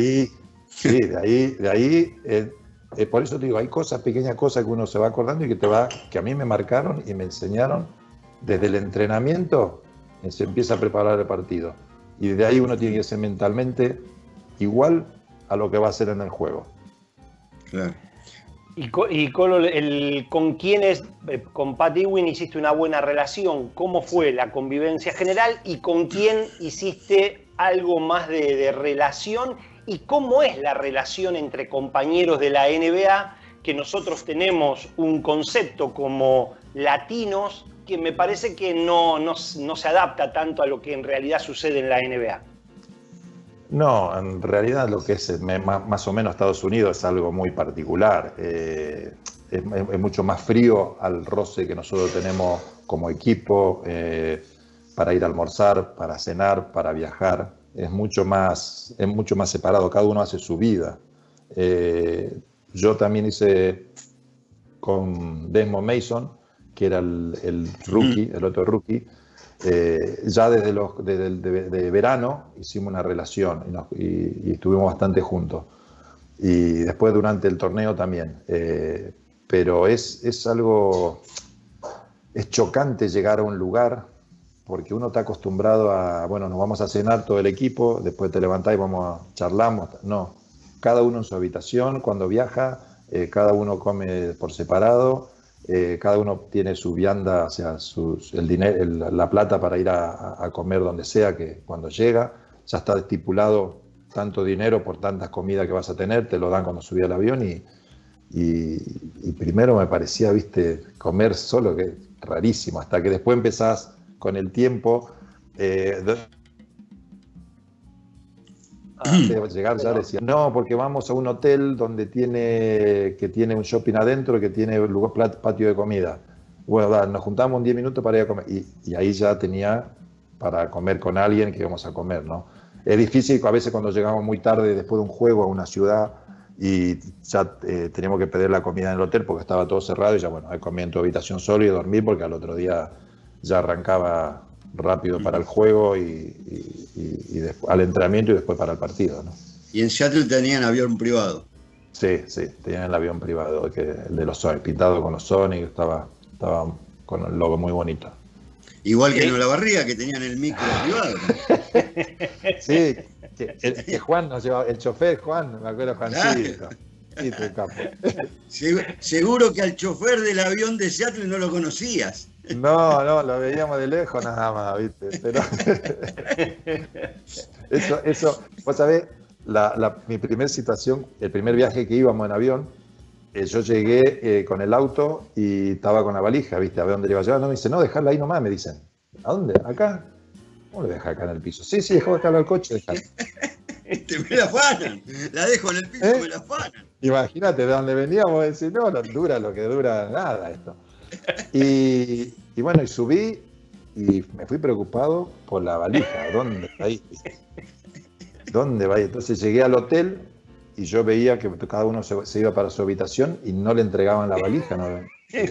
ahí, por eso te digo, hay pequeñas cosas que uno se va acordando y que a mí me marcaron y me enseñaron desde el entrenamiento, se empieza a preparar el partido. Y de ahí uno tiene que ser mentalmente igual a lo que va a hacer en el juego. Claro. Y Colo, ¿con quiénes, con Pat Ewing hiciste una buena relación? ¿Cómo fue la convivencia general? ¿Y con quién hiciste algo más de relación? ¿Y cómo es la relación entre compañeros de la NBA? Que nosotros tenemos un concepto como latinos que me parece que no se adapta tanto a lo que en realidad sucede en la NBA. No, en realidad lo que es más o menos Estados Unidos es algo muy particular. Es mucho más frío al roce que nosotros tenemos como equipo, para ir a almorzar, para cenar, para viajar. Es mucho más separado, cada uno hace su vida. Yo también hice con Desmond Mason, que era el rookie, el otro rookie. Ya desde verano hicimos una relación y estuvimos bastante juntos. Y después durante el torneo también. Pero es chocante llegar a un lugar porque uno está acostumbrado a, bueno, nos vamos a cenar todo el equipo, después te levantás y charlamos. No, cada uno en su habitación, cuando viaja, cada uno come por separado. Cada uno tiene su vianda, o sea, el dinero, la plata para ir a comer donde sea que cuando llega. Ya está estipulado tanto dinero por tantas comidas que vas a tener, te lo dan cuando subí al avión y primero me parecía, viste, comer solo, que rarísimo, hasta que después empezás con el tiempo. De llegar ya decía, no, porque vamos a un hotel donde que tiene un shopping adentro, que tiene patio de comida. Bueno, nos juntamos 10 minutos para ir a comer. Y ahí ya tenía para comer con alguien que íbamos a comer, ¿no? Es difícil a veces cuando llegamos muy tarde después de un juego a una ciudad y ya teníamos que pedir la comida en el hotel porque estaba todo cerrado y ya, bueno, ahí comí en tu habitación solo y dormí porque al otro día ya arrancaba rápido para el juego y después, al entrenamiento y después para el partido, ¿no? Y en Seattle tenían avión privado. Sí, tenían el avión privado, el de los Sonic, pintado con los Sonic, estaba con el logo muy bonito. Igual que en Olavarría, que tenían el micro privado. Sí, que Juan nos llevaba, el chofer Juan, me acuerdo, Juancito. Sí, tu capo. Seguro que al chofer del avión de Seattle no lo conocías. No, lo veíamos de lejos nada más, ¿viste? Pero eso, vos sabés, mi primera situación, el primer viaje que íbamos en avión, yo llegué con el auto y estaba con la valija, ¿viste? A ver dónde le iba a llevar. No, me dice, no, dejadla ahí nomás, me dicen. ¿A dónde? ¿Acá? ¿Cómo lo dejas acá en el piso? Sí, dejó dejarlo al coche, dejalo. Me la afanan, la dejo en el piso, me la afanan. Imagínate, de dónde veníamos, decir, no, dura lo que dura nada esto. Y bueno, y subí y me fui preocupado por la valija. ¿Dónde va ahí? ¿Dónde va ahí? Entonces llegué al hotel y yo veía que cada uno se iba para su habitación y no le entregaban la valija. ¿No? Digo,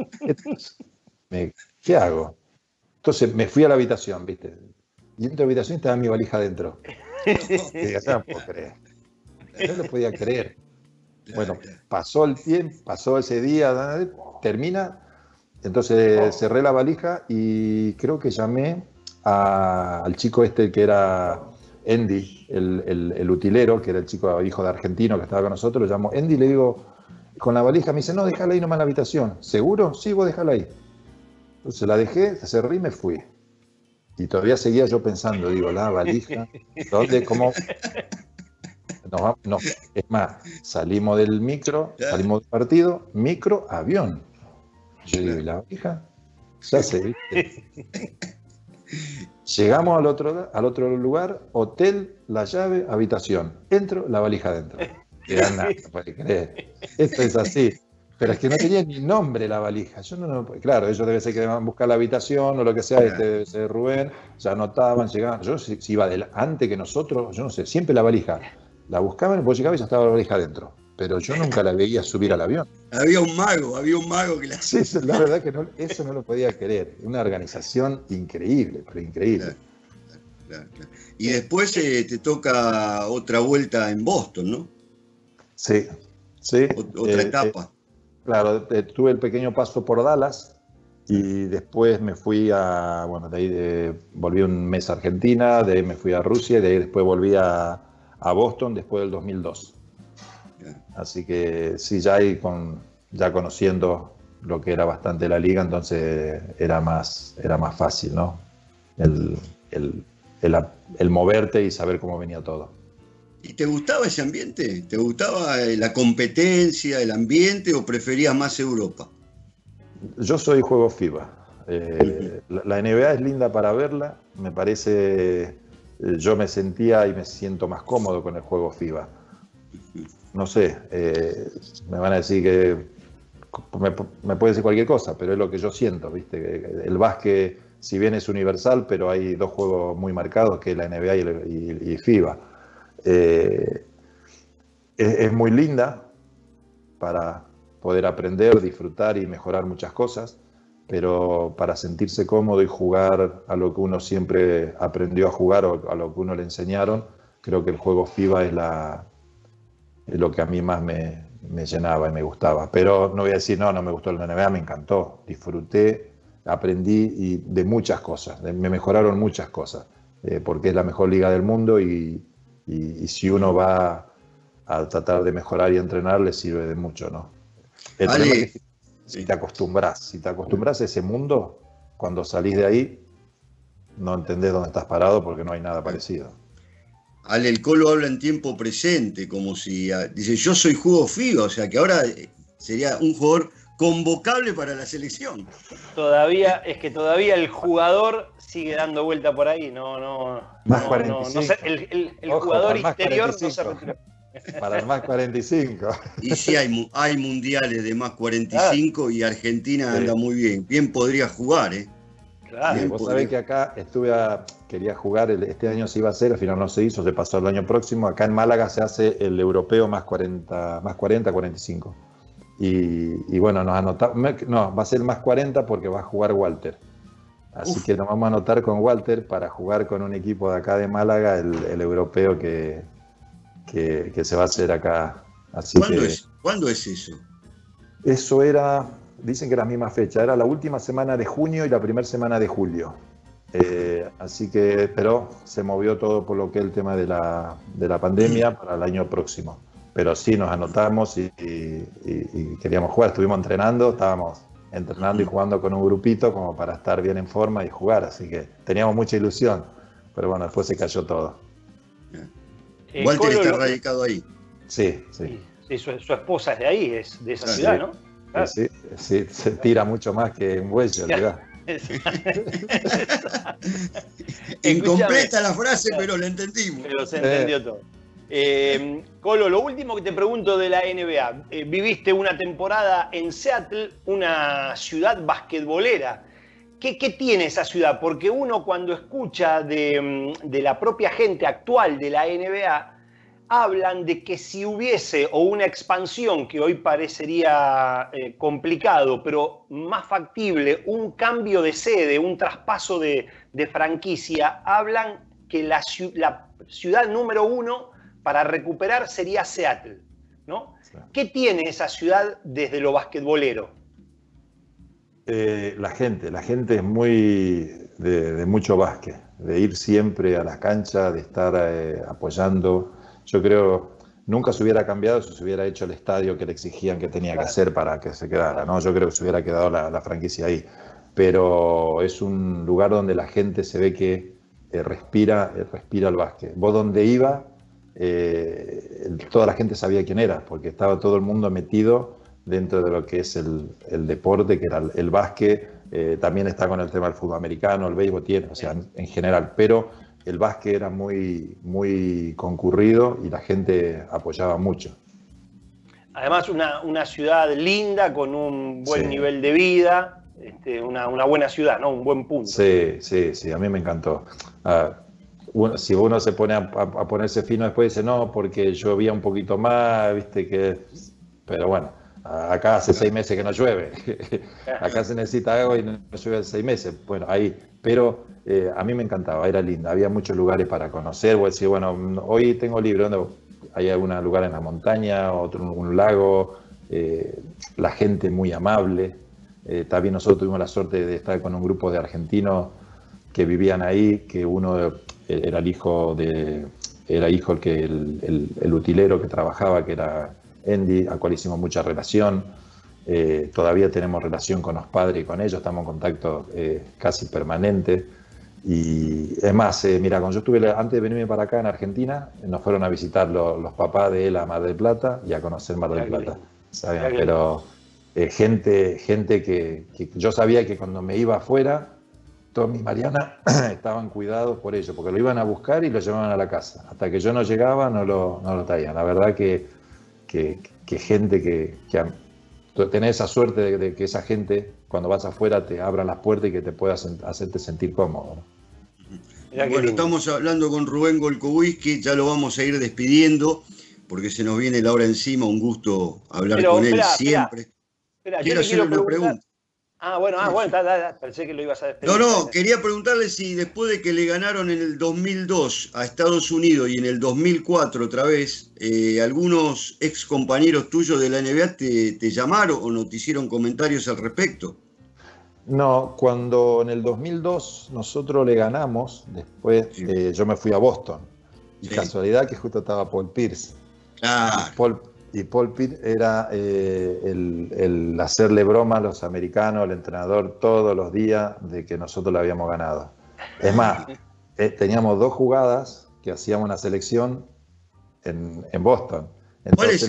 ¿qué hago? Entonces me fui a la habitación, ¿viste? Y dentro de la habitación estaba mi valija adentro. No puedo creer. No lo podía creer. Bueno, pasó el tiempo, pasó ese día, termina. Entonces cerré la valija y creo que llamé al chico este que era Andy, el utilero, que era el chico hijo de argentino que estaba con nosotros. Lo llamo Andy y le digo, con la valija, me dice, no, déjala ahí nomás en la habitación. ¿Seguro? Sí, vos déjala ahí. Entonces la dejé, cerré y me fui. Y todavía seguía yo pensando, digo, la valija, ¿dónde? ¿Cómo? No, es más, salimos del micro, salimos del partido, micro, avión. Yo digo, ¿y la valija? Ya sé, ¿viste? Llegamos al otro lugar, hotel, la llave, habitación. Entro, la valija adentro. No puede creer. Esto es así. Pero es que no tenía ni nombre la valija. Yo claro, ellos debe ser que deben buscar la habitación o lo que sea, debe ser Rubén, ya anotaban, llegaban. Yo si iba antes que nosotros, yo no sé, siempre la valija. La buscaban, vos llegabas y ya estaba la valija adentro. Pero yo nunca la veía subir al avión. Había un mago que la... Sí, la verdad que eso no lo podía creer. Una organización increíble, pero increíble. Claro. Y después te toca otra vuelta en Boston, ¿no? Sí. Otra etapa. Claro, tuve el pequeño paso por Dallas y después me fui de ahí volví un mes a Argentina, de ahí me fui a Rusia y de ahí después volví a Boston después del 2002. Así que sí, ya conociendo lo que era bastante la liga, entonces era más fácil, ¿no? El moverte y saber cómo venía todo. ¿Y te gustaba ese ambiente? ¿Te gustaba la competencia, el ambiente o preferías más Europa? Yo soy juego FIBA. La NBA es linda para verla, me parece, yo me sentía y me siento más cómodo con el juego FIBA. No sé, me van a decir que me puede decir cualquier cosa, pero es lo que yo siento, ¿viste? El básquet, si bien es universal, pero hay dos juegos muy marcados, que es la NBA y FIBA. Es muy linda para poder aprender, disfrutar y mejorar muchas cosas, pero para sentirse cómodo y jugar a lo que uno siempre aprendió a jugar o a lo que uno le enseñaron, creo que el juego FIBA es lo que a mí más me llenaba y me gustaba. Pero no voy a decir, no me gustó la NBA, me encantó, disfruté, aprendí de muchas cosas, me mejoraron muchas cosas, porque es la mejor liga del mundo y si uno va a tratar de mejorar y entrenar, le sirve de mucho, ¿no? El problema es que si te acostumbras a ese mundo, cuando salís de ahí, no entendés dónde estás parado porque no hay nada parecido. Ale, el Colo habla en tiempo presente, como si dice, yo soy juego FIBA, o sea que ahora sería un jugador convocable para la selección. Todavía el jugador sigue dando vuelta por ahí, Más 45. El jugador interior 45. no se retiró. Para el más 45. Y sí, hay mundiales de más 45 y Argentina anda muy bien. Bien podría jugar, ¿eh? Claro. Bien, Vos sabés que acá quería jugar, este año se iba a hacer, al final no se hizo, se pasó el año próximo. Acá en Málaga se hace el europeo más 40, 45. Y bueno, nos anotamos, no, va a ser más 40 porque va a jugar Walter. Así que nos vamos a anotar con Walter para jugar con un equipo de acá de Málaga, el europeo que se va a hacer acá. Así ¿Cuándo es eso? Eso era, dicen que era la misma fecha, era la última semana de junio y la primera semana de julio. Así que, pero se movió todo por lo que es el tema de la pandemia para el año próximo. Pero sí nos anotamos y queríamos jugar, estábamos entrenando y jugando con un grupito como para estar bien en forma y jugar, así que teníamos mucha ilusión, pero bueno, después se cayó todo. Walter está radicado ahí. Sí. Sí, su esposa es de ahí, es de esa ciudad, ¿no? Claro. Sí, se tira mucho más que un huello, ¿verdad? Incompleta la frase, pero la entendimos. Pero se entendió todo. Colo, lo último que te pregunto de la NBA. Viviste una temporada en Seattle, una ciudad basquetbolera. ¿Qué tiene esa ciudad? Porque uno cuando escucha de la propia gente actual de la NBA, hablan de que si hubiese o una expansión, que hoy parecería complicado, pero más factible, un cambio de sede, un traspaso de franquicia, hablan que la ciudad número 1 para recuperar sería Seattle, ¿no? Sí. ¿Qué tiene esa ciudad desde lo basquetbolero? La gente es muy de mucho básquet, de ir siempre a las canchas, de estar apoyando. Yo creo nunca se hubiera cambiado si se hubiera hecho el estadio que le exigían que tenía que hacer para que se quedara, ¿no? Yo creo que se hubiera quedado la franquicia ahí. Pero es un lugar donde la gente se ve que respira el básquet. Vos donde iba, toda la gente sabía quién era, porque estaba todo el mundo metido dentro de lo que es el deporte, que era el básquet. También está con el tema del fútbol americano, el béisbol tiene, o sea, en general. Pero el básquet era muy, muy concurrido y la gente apoyaba mucho. Además, una ciudad linda, con un buen nivel de vida, una buena ciudad, ¿no? Un buen punto. Sí, a mí me encantó. Si uno se pone a ponerse fino después, dice, no, porque llovía un poquito más, viste que... Pero bueno, acá hace 6 meses que no llueve. Acá se necesita agua y no llueve hace 6 meses. Bueno, ahí... Pero a mí me encantaba, era linda, había muchos lugares para conocer. Voy a decir, bueno, hoy tengo libre, ¿dónde? Hay algún lugar en la montaña, otro en un lago, la gente muy amable. También nosotros tuvimos la suerte de estar con un grupo de argentinos que vivían ahí, que uno era el utilero que trabajaba, que era Andy, al cual hicimos mucha relación. Todavía tenemos relación con los padres y con ellos, estamos en contacto casi permanente. Y es más, mira, cuando yo estuve, antes de venirme para acá en Argentina, nos fueron a visitar los papás de él a Mar del Plata y a conocer Mar del Plata. ¿Saben? Pero gente que yo sabía que cuando me iba afuera, Tommy y Mariana estaban cuidados por ello, porque lo iban a buscar y lo llevaban a la casa. Hasta que yo no llegaba, no lo traían. La verdad que gente que tenés esa suerte de que esa gente, cuando vas afuera, te abran las puertas y que te puedas hacerte sentir cómodo, ¿no? Bueno, estamos hablando con Rubén Golkowski, ya lo vamos a ir despidiendo, porque se nos viene la hora encima, un gusto hablar con él siempre. Quiero hacerle una pregunta. Bueno, pensé que lo ibas a despedir. No, quería preguntarle si después de que le ganaron en el 2002 a Estados Unidos y en el 2004 otra vez, algunos ex compañeros tuyos de la NBA te llamaron o no te hicieron comentarios al respecto. No, cuando en el 2002 nosotros le ganamos, después yo me fui a Boston. Y casualidad que justo estaba Paul Pierce. Claro. Y Paul Pierce era el hacerle broma a los americanos, al entrenador, todos los días de que nosotros le habíamos ganado. Es más, teníamos 2 jugadas que hacíamos una selección en Boston. Entonces,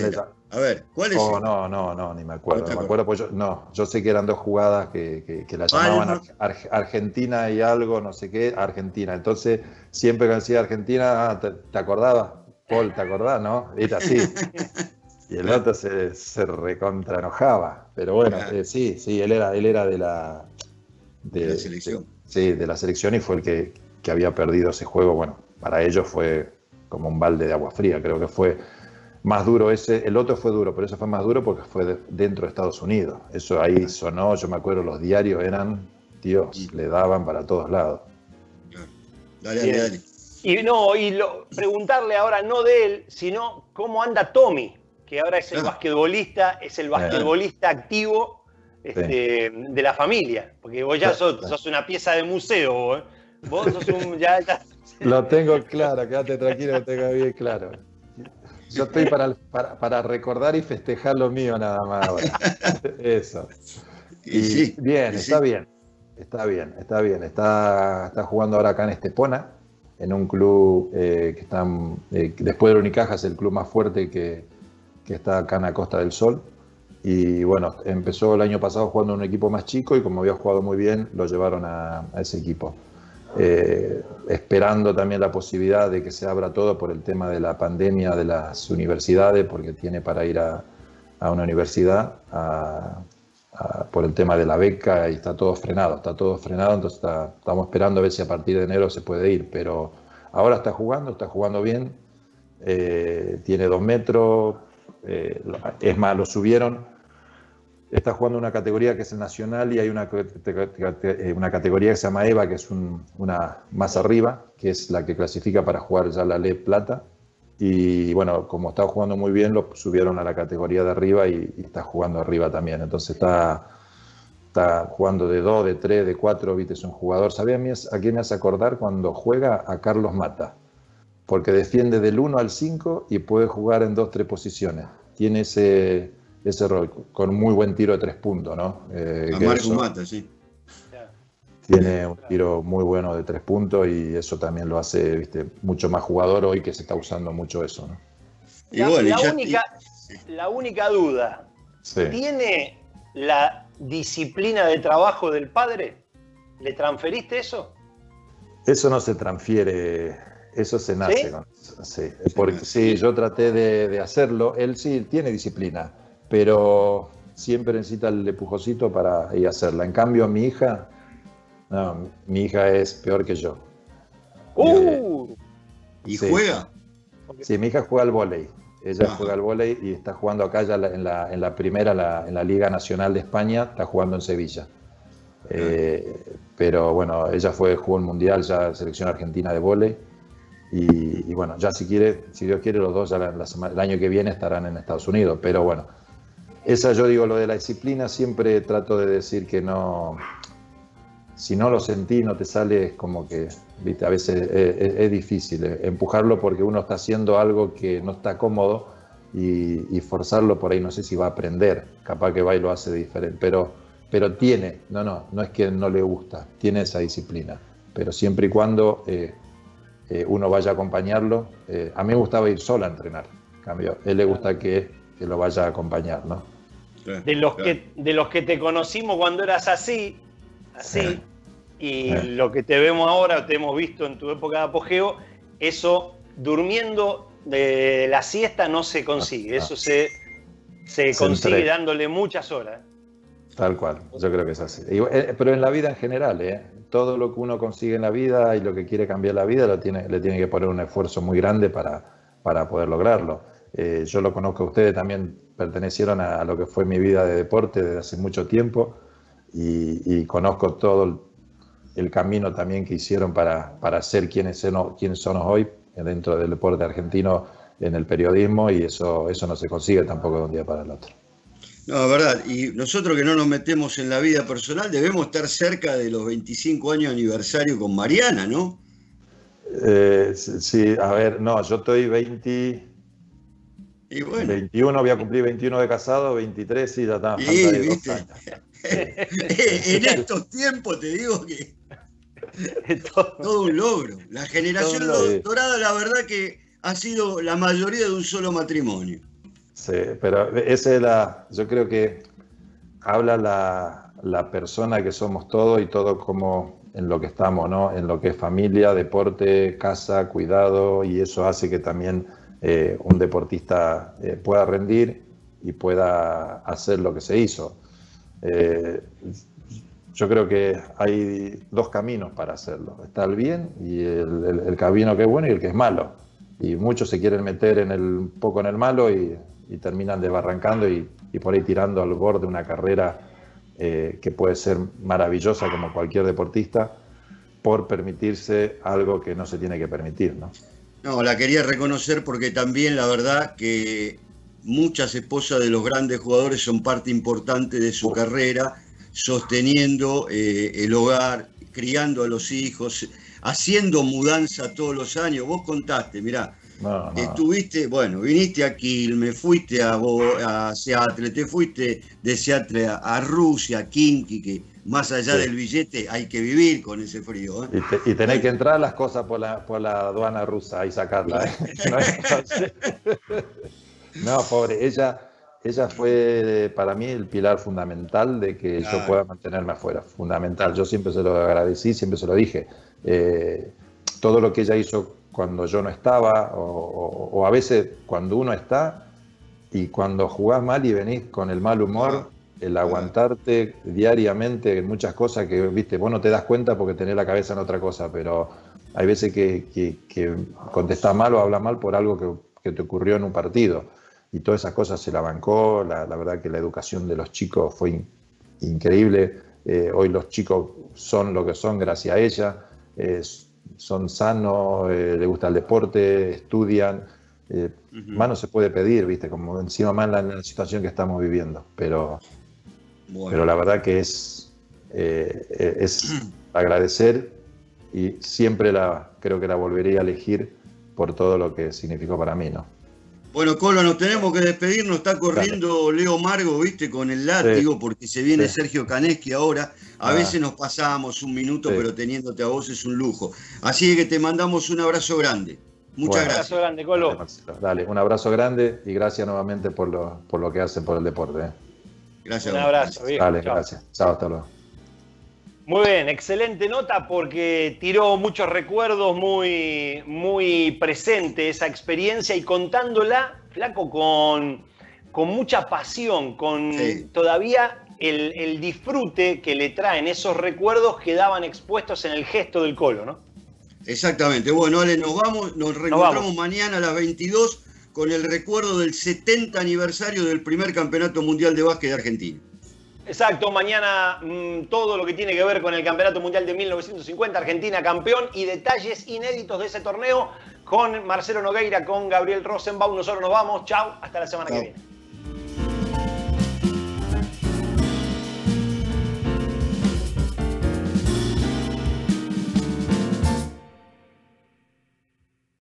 A ver, ¿cuál es? No, ni me acuerdo. No me acuerdo, pues yo sé que eran dos jugadas que la llamaban Argentina y algo, no sé qué, Argentina. Entonces, siempre que decía Argentina, ¿te acordabas? Paul, ¿te acordás, no? Era así. Y el otro se recontra enojaba. Pero bueno, sí, él era de la selección. De la selección, y fue el que había perdido ese juego. Bueno, para ellos fue como un balde de agua fría. Creo que fue más duro ese. El otro fue duro, pero ese fue más duro porque fue dentro de Estados Unidos. Eso ahí sonó, yo me acuerdo, los diarios eran, Dios, le daban para todos lados. Dale. Preguntarle ahora no de él, sino cómo anda Tommy, que ahora es el basquetbolista activo de la familia, porque vos ya sos una pieza de museo, vos sos un... Ya. Lo tengo claro, quédate tranquilo, lo tengo bien claro. Yo estoy para recordar y festejar lo mío nada más ahora. Eso. Está bien. Está jugando ahora acá en Estepona, en un club que está, después de Unicaja, es el club más fuerte que está acá en la Costa del Sol. Y bueno, empezó el año pasado jugando en un equipo más chico, y como había jugado muy bien, lo llevaron a ese equipo. Esperando también la posibilidad de que se abra todo por el tema de la pandemia de las universidades, porque tiene para ir a una universidad por el tema de la beca, y está todo frenado, entonces estamos esperando a ver si a partir de enero se puede ir, pero ahora está jugando bien, tiene 2 metros, es más, lo subieron. Está jugando una categoría que es el nacional, y hay una categoría que se llama EVA, que es una más arriba, que es la que clasifica para jugar ya la LEP Plata. Y bueno, como está jugando muy bien, lo subieron a la categoría de arriba y está jugando arriba también. Entonces está jugando de 2, de 3, de 4, ¿viste? Es un jugador. ¿Sabés a quién me hace acordar cuando juega? A Carlos Mata, porque defiende del 1 al 5 y puede jugar en 2, 3 posiciones. Tiene ese rol, con muy buen tiro de 3 puntos, ¿no? A Marco Mata, sí. Tiene un tiro muy bueno de 3 puntos, y eso también lo hace, ¿viste?, mucho más jugador hoy, que se está usando mucho eso, ¿no? La única duda, ¿tiene la disciplina de trabajo del padre? ¿Le transferiste eso? Eso no se transfiere, eso se nace. ¿Sí? Con eso, sí. Porque sí, yo traté de hacerlo. Él sí tiene disciplina, pero siempre necesita el empujocito para ir a hacerla. En cambio, mi hija es peor que yo. ¿Y juega? Sí, mi hija juega al vóley. Ella juega al vóley y está jugando acá ya en la primera, en la Liga Nacional de España, está jugando en Sevilla. Pero bueno, ella jugó el Mundial, ya selección argentina de vóley. Y bueno, ya si Dios quiere, los dos ya el año que viene estarán en Estados Unidos. Pero bueno, yo digo, lo de la disciplina, siempre trato de decir que no, si no lo sentís, no te sale, es como que, ¿viste? A veces es difícil empujarlo, porque uno está haciendo algo que no está cómodo, y forzarlo por ahí, no sé si va a aprender, capaz que va y lo hace diferente, pero tiene, no es que no le gusta, tiene esa disciplina, pero siempre y cuando uno vaya a acompañarlo. A mí me gustaba ir solo a entrenar, en cambio, a él le gusta que lo vaya a acompañar, ¿no? De los que te conocimos cuando eras así, y lo que te vemos ahora, te hemos visto en tu época de apogeo, eso durmiendo de la siesta no se consigue, eso se consigue dándole muchas horas. Tal cual, yo creo que es así. Pero en la vida en general, todo lo que uno consigue en la vida y lo que quiere cambiar la vida, le tiene que poner un esfuerzo muy grande para poder lograrlo. Yo lo conozco a ustedes, también pertenecieron a lo que fue mi vida de deporte desde hace mucho tiempo, y conozco todo el camino también que hicieron para ser quienes son hoy dentro del deporte argentino, en el periodismo, y eso no se consigue tampoco de un día para el otro. No, verdad, y nosotros que no nos metemos en la vida personal debemos estar cerca de los 25 años de aniversario con Mariana, ¿no? Sí, a ver, no, yo estoy 20... Y bueno. 21, voy a cumplir 21 de casado, 23, sí, ya está. Sí, ¿viste? En estos tiempos te digo que todo un logro. La generación dorada, la verdad que ha sido la mayoría de un solo matrimonio. Sí, pero yo creo que habla la persona que somos todos y todo como en lo que estamos, ¿no? En lo que es familia, deporte, casa, cuidado, y eso hace que también un deportista pueda rendir y pueda hacer lo que se hizo. Yo creo que hay dos caminos para hacerlo. Está el bien y el camino que es bueno y el que es malo. Y muchos se quieren meter un poco en el malo y terminan desbarrancando y por ahí tirando al borde una carrera que puede ser maravillosa como cualquier deportista por permitirse algo que no se tiene que permitir, ¿no? No, la quería reconocer porque también la verdad que muchas esposas de los grandes jugadores son parte importante de su carrera, sosteniendo el hogar, criando a los hijos, haciendo mudanza todos los años. Vos contaste, mirá, estuviste, bueno, viniste a Quilmes, fuiste a Seattle, te fuiste de Seattle a Rusia, a Kimki, que más allá del billete hay que vivir con ese frío, ¿eh? Y tenés que entrar las cosas por la aduana rusa y sacarla, ¿eh? No, pobre, ella fue para mí el pilar fundamental de que yo pueda mantenerme afuera, fundamental. Yo siempre se lo agradecí, siempre se lo dije. Todo lo que ella hizo cuando yo no estaba, o a veces cuando uno está y cuando jugás mal y venís con el mal humor, el aguantarte diariamente en muchas cosas que, viste, vos no te das cuenta porque tenés la cabeza en otra cosa, pero hay veces que contestás mal o hablas mal por algo que te ocurrió en un partido. Y todas esas cosas se la bancó. La verdad que la educación de los chicos fue increíble. Hoy los chicos son lo que son gracias a ella. Son sanos, les gusta el deporte, estudian. Más no se puede pedir, ¿viste? Como encima más en la situación que estamos viviendo. Pero la verdad que es agradecer y siempre creo que la volvería a elegir por todo lo que significó para mí, ¿no? Bueno, Colo, nos tenemos que despedir, nos está corriendo Leo Margo, viste, con el látigo, porque se viene Sergio Kaneski ahora. A veces nos pasamos un minuto, pero teniéndote a vos es un lujo. Así que te mandamos un abrazo grande. Muchas gracias. Un abrazo grande, Colo. Dale, un abrazo grande y gracias nuevamente por lo que hacen por el deporte. Gracias. Un abrazo, viejo. Dale, gracias. Chao, hasta luego. Muy bien, excelente nota porque tiró muchos recuerdos, muy, muy presente esa experiencia y contándola, flaco, con mucha pasión, con todavía el disfrute que le traen esos recuerdos quedaban expuestos en el gesto del Colo, ¿no? Exactamente. Bueno, Ale, nos vamos, nos reencontramos mañana a las 22 con el recuerdo del 70 aniversario del primer campeonato mundial de básquet de Argentina. Exacto, mañana todo lo que tiene que ver con el Campeonato Mundial de 1950, Argentina campeón y detalles inéditos de ese torneo con Marcelo Nogueira, con Gabriel Rosenbaum. Nosotros nos vamos, chau, hasta la semana que viene.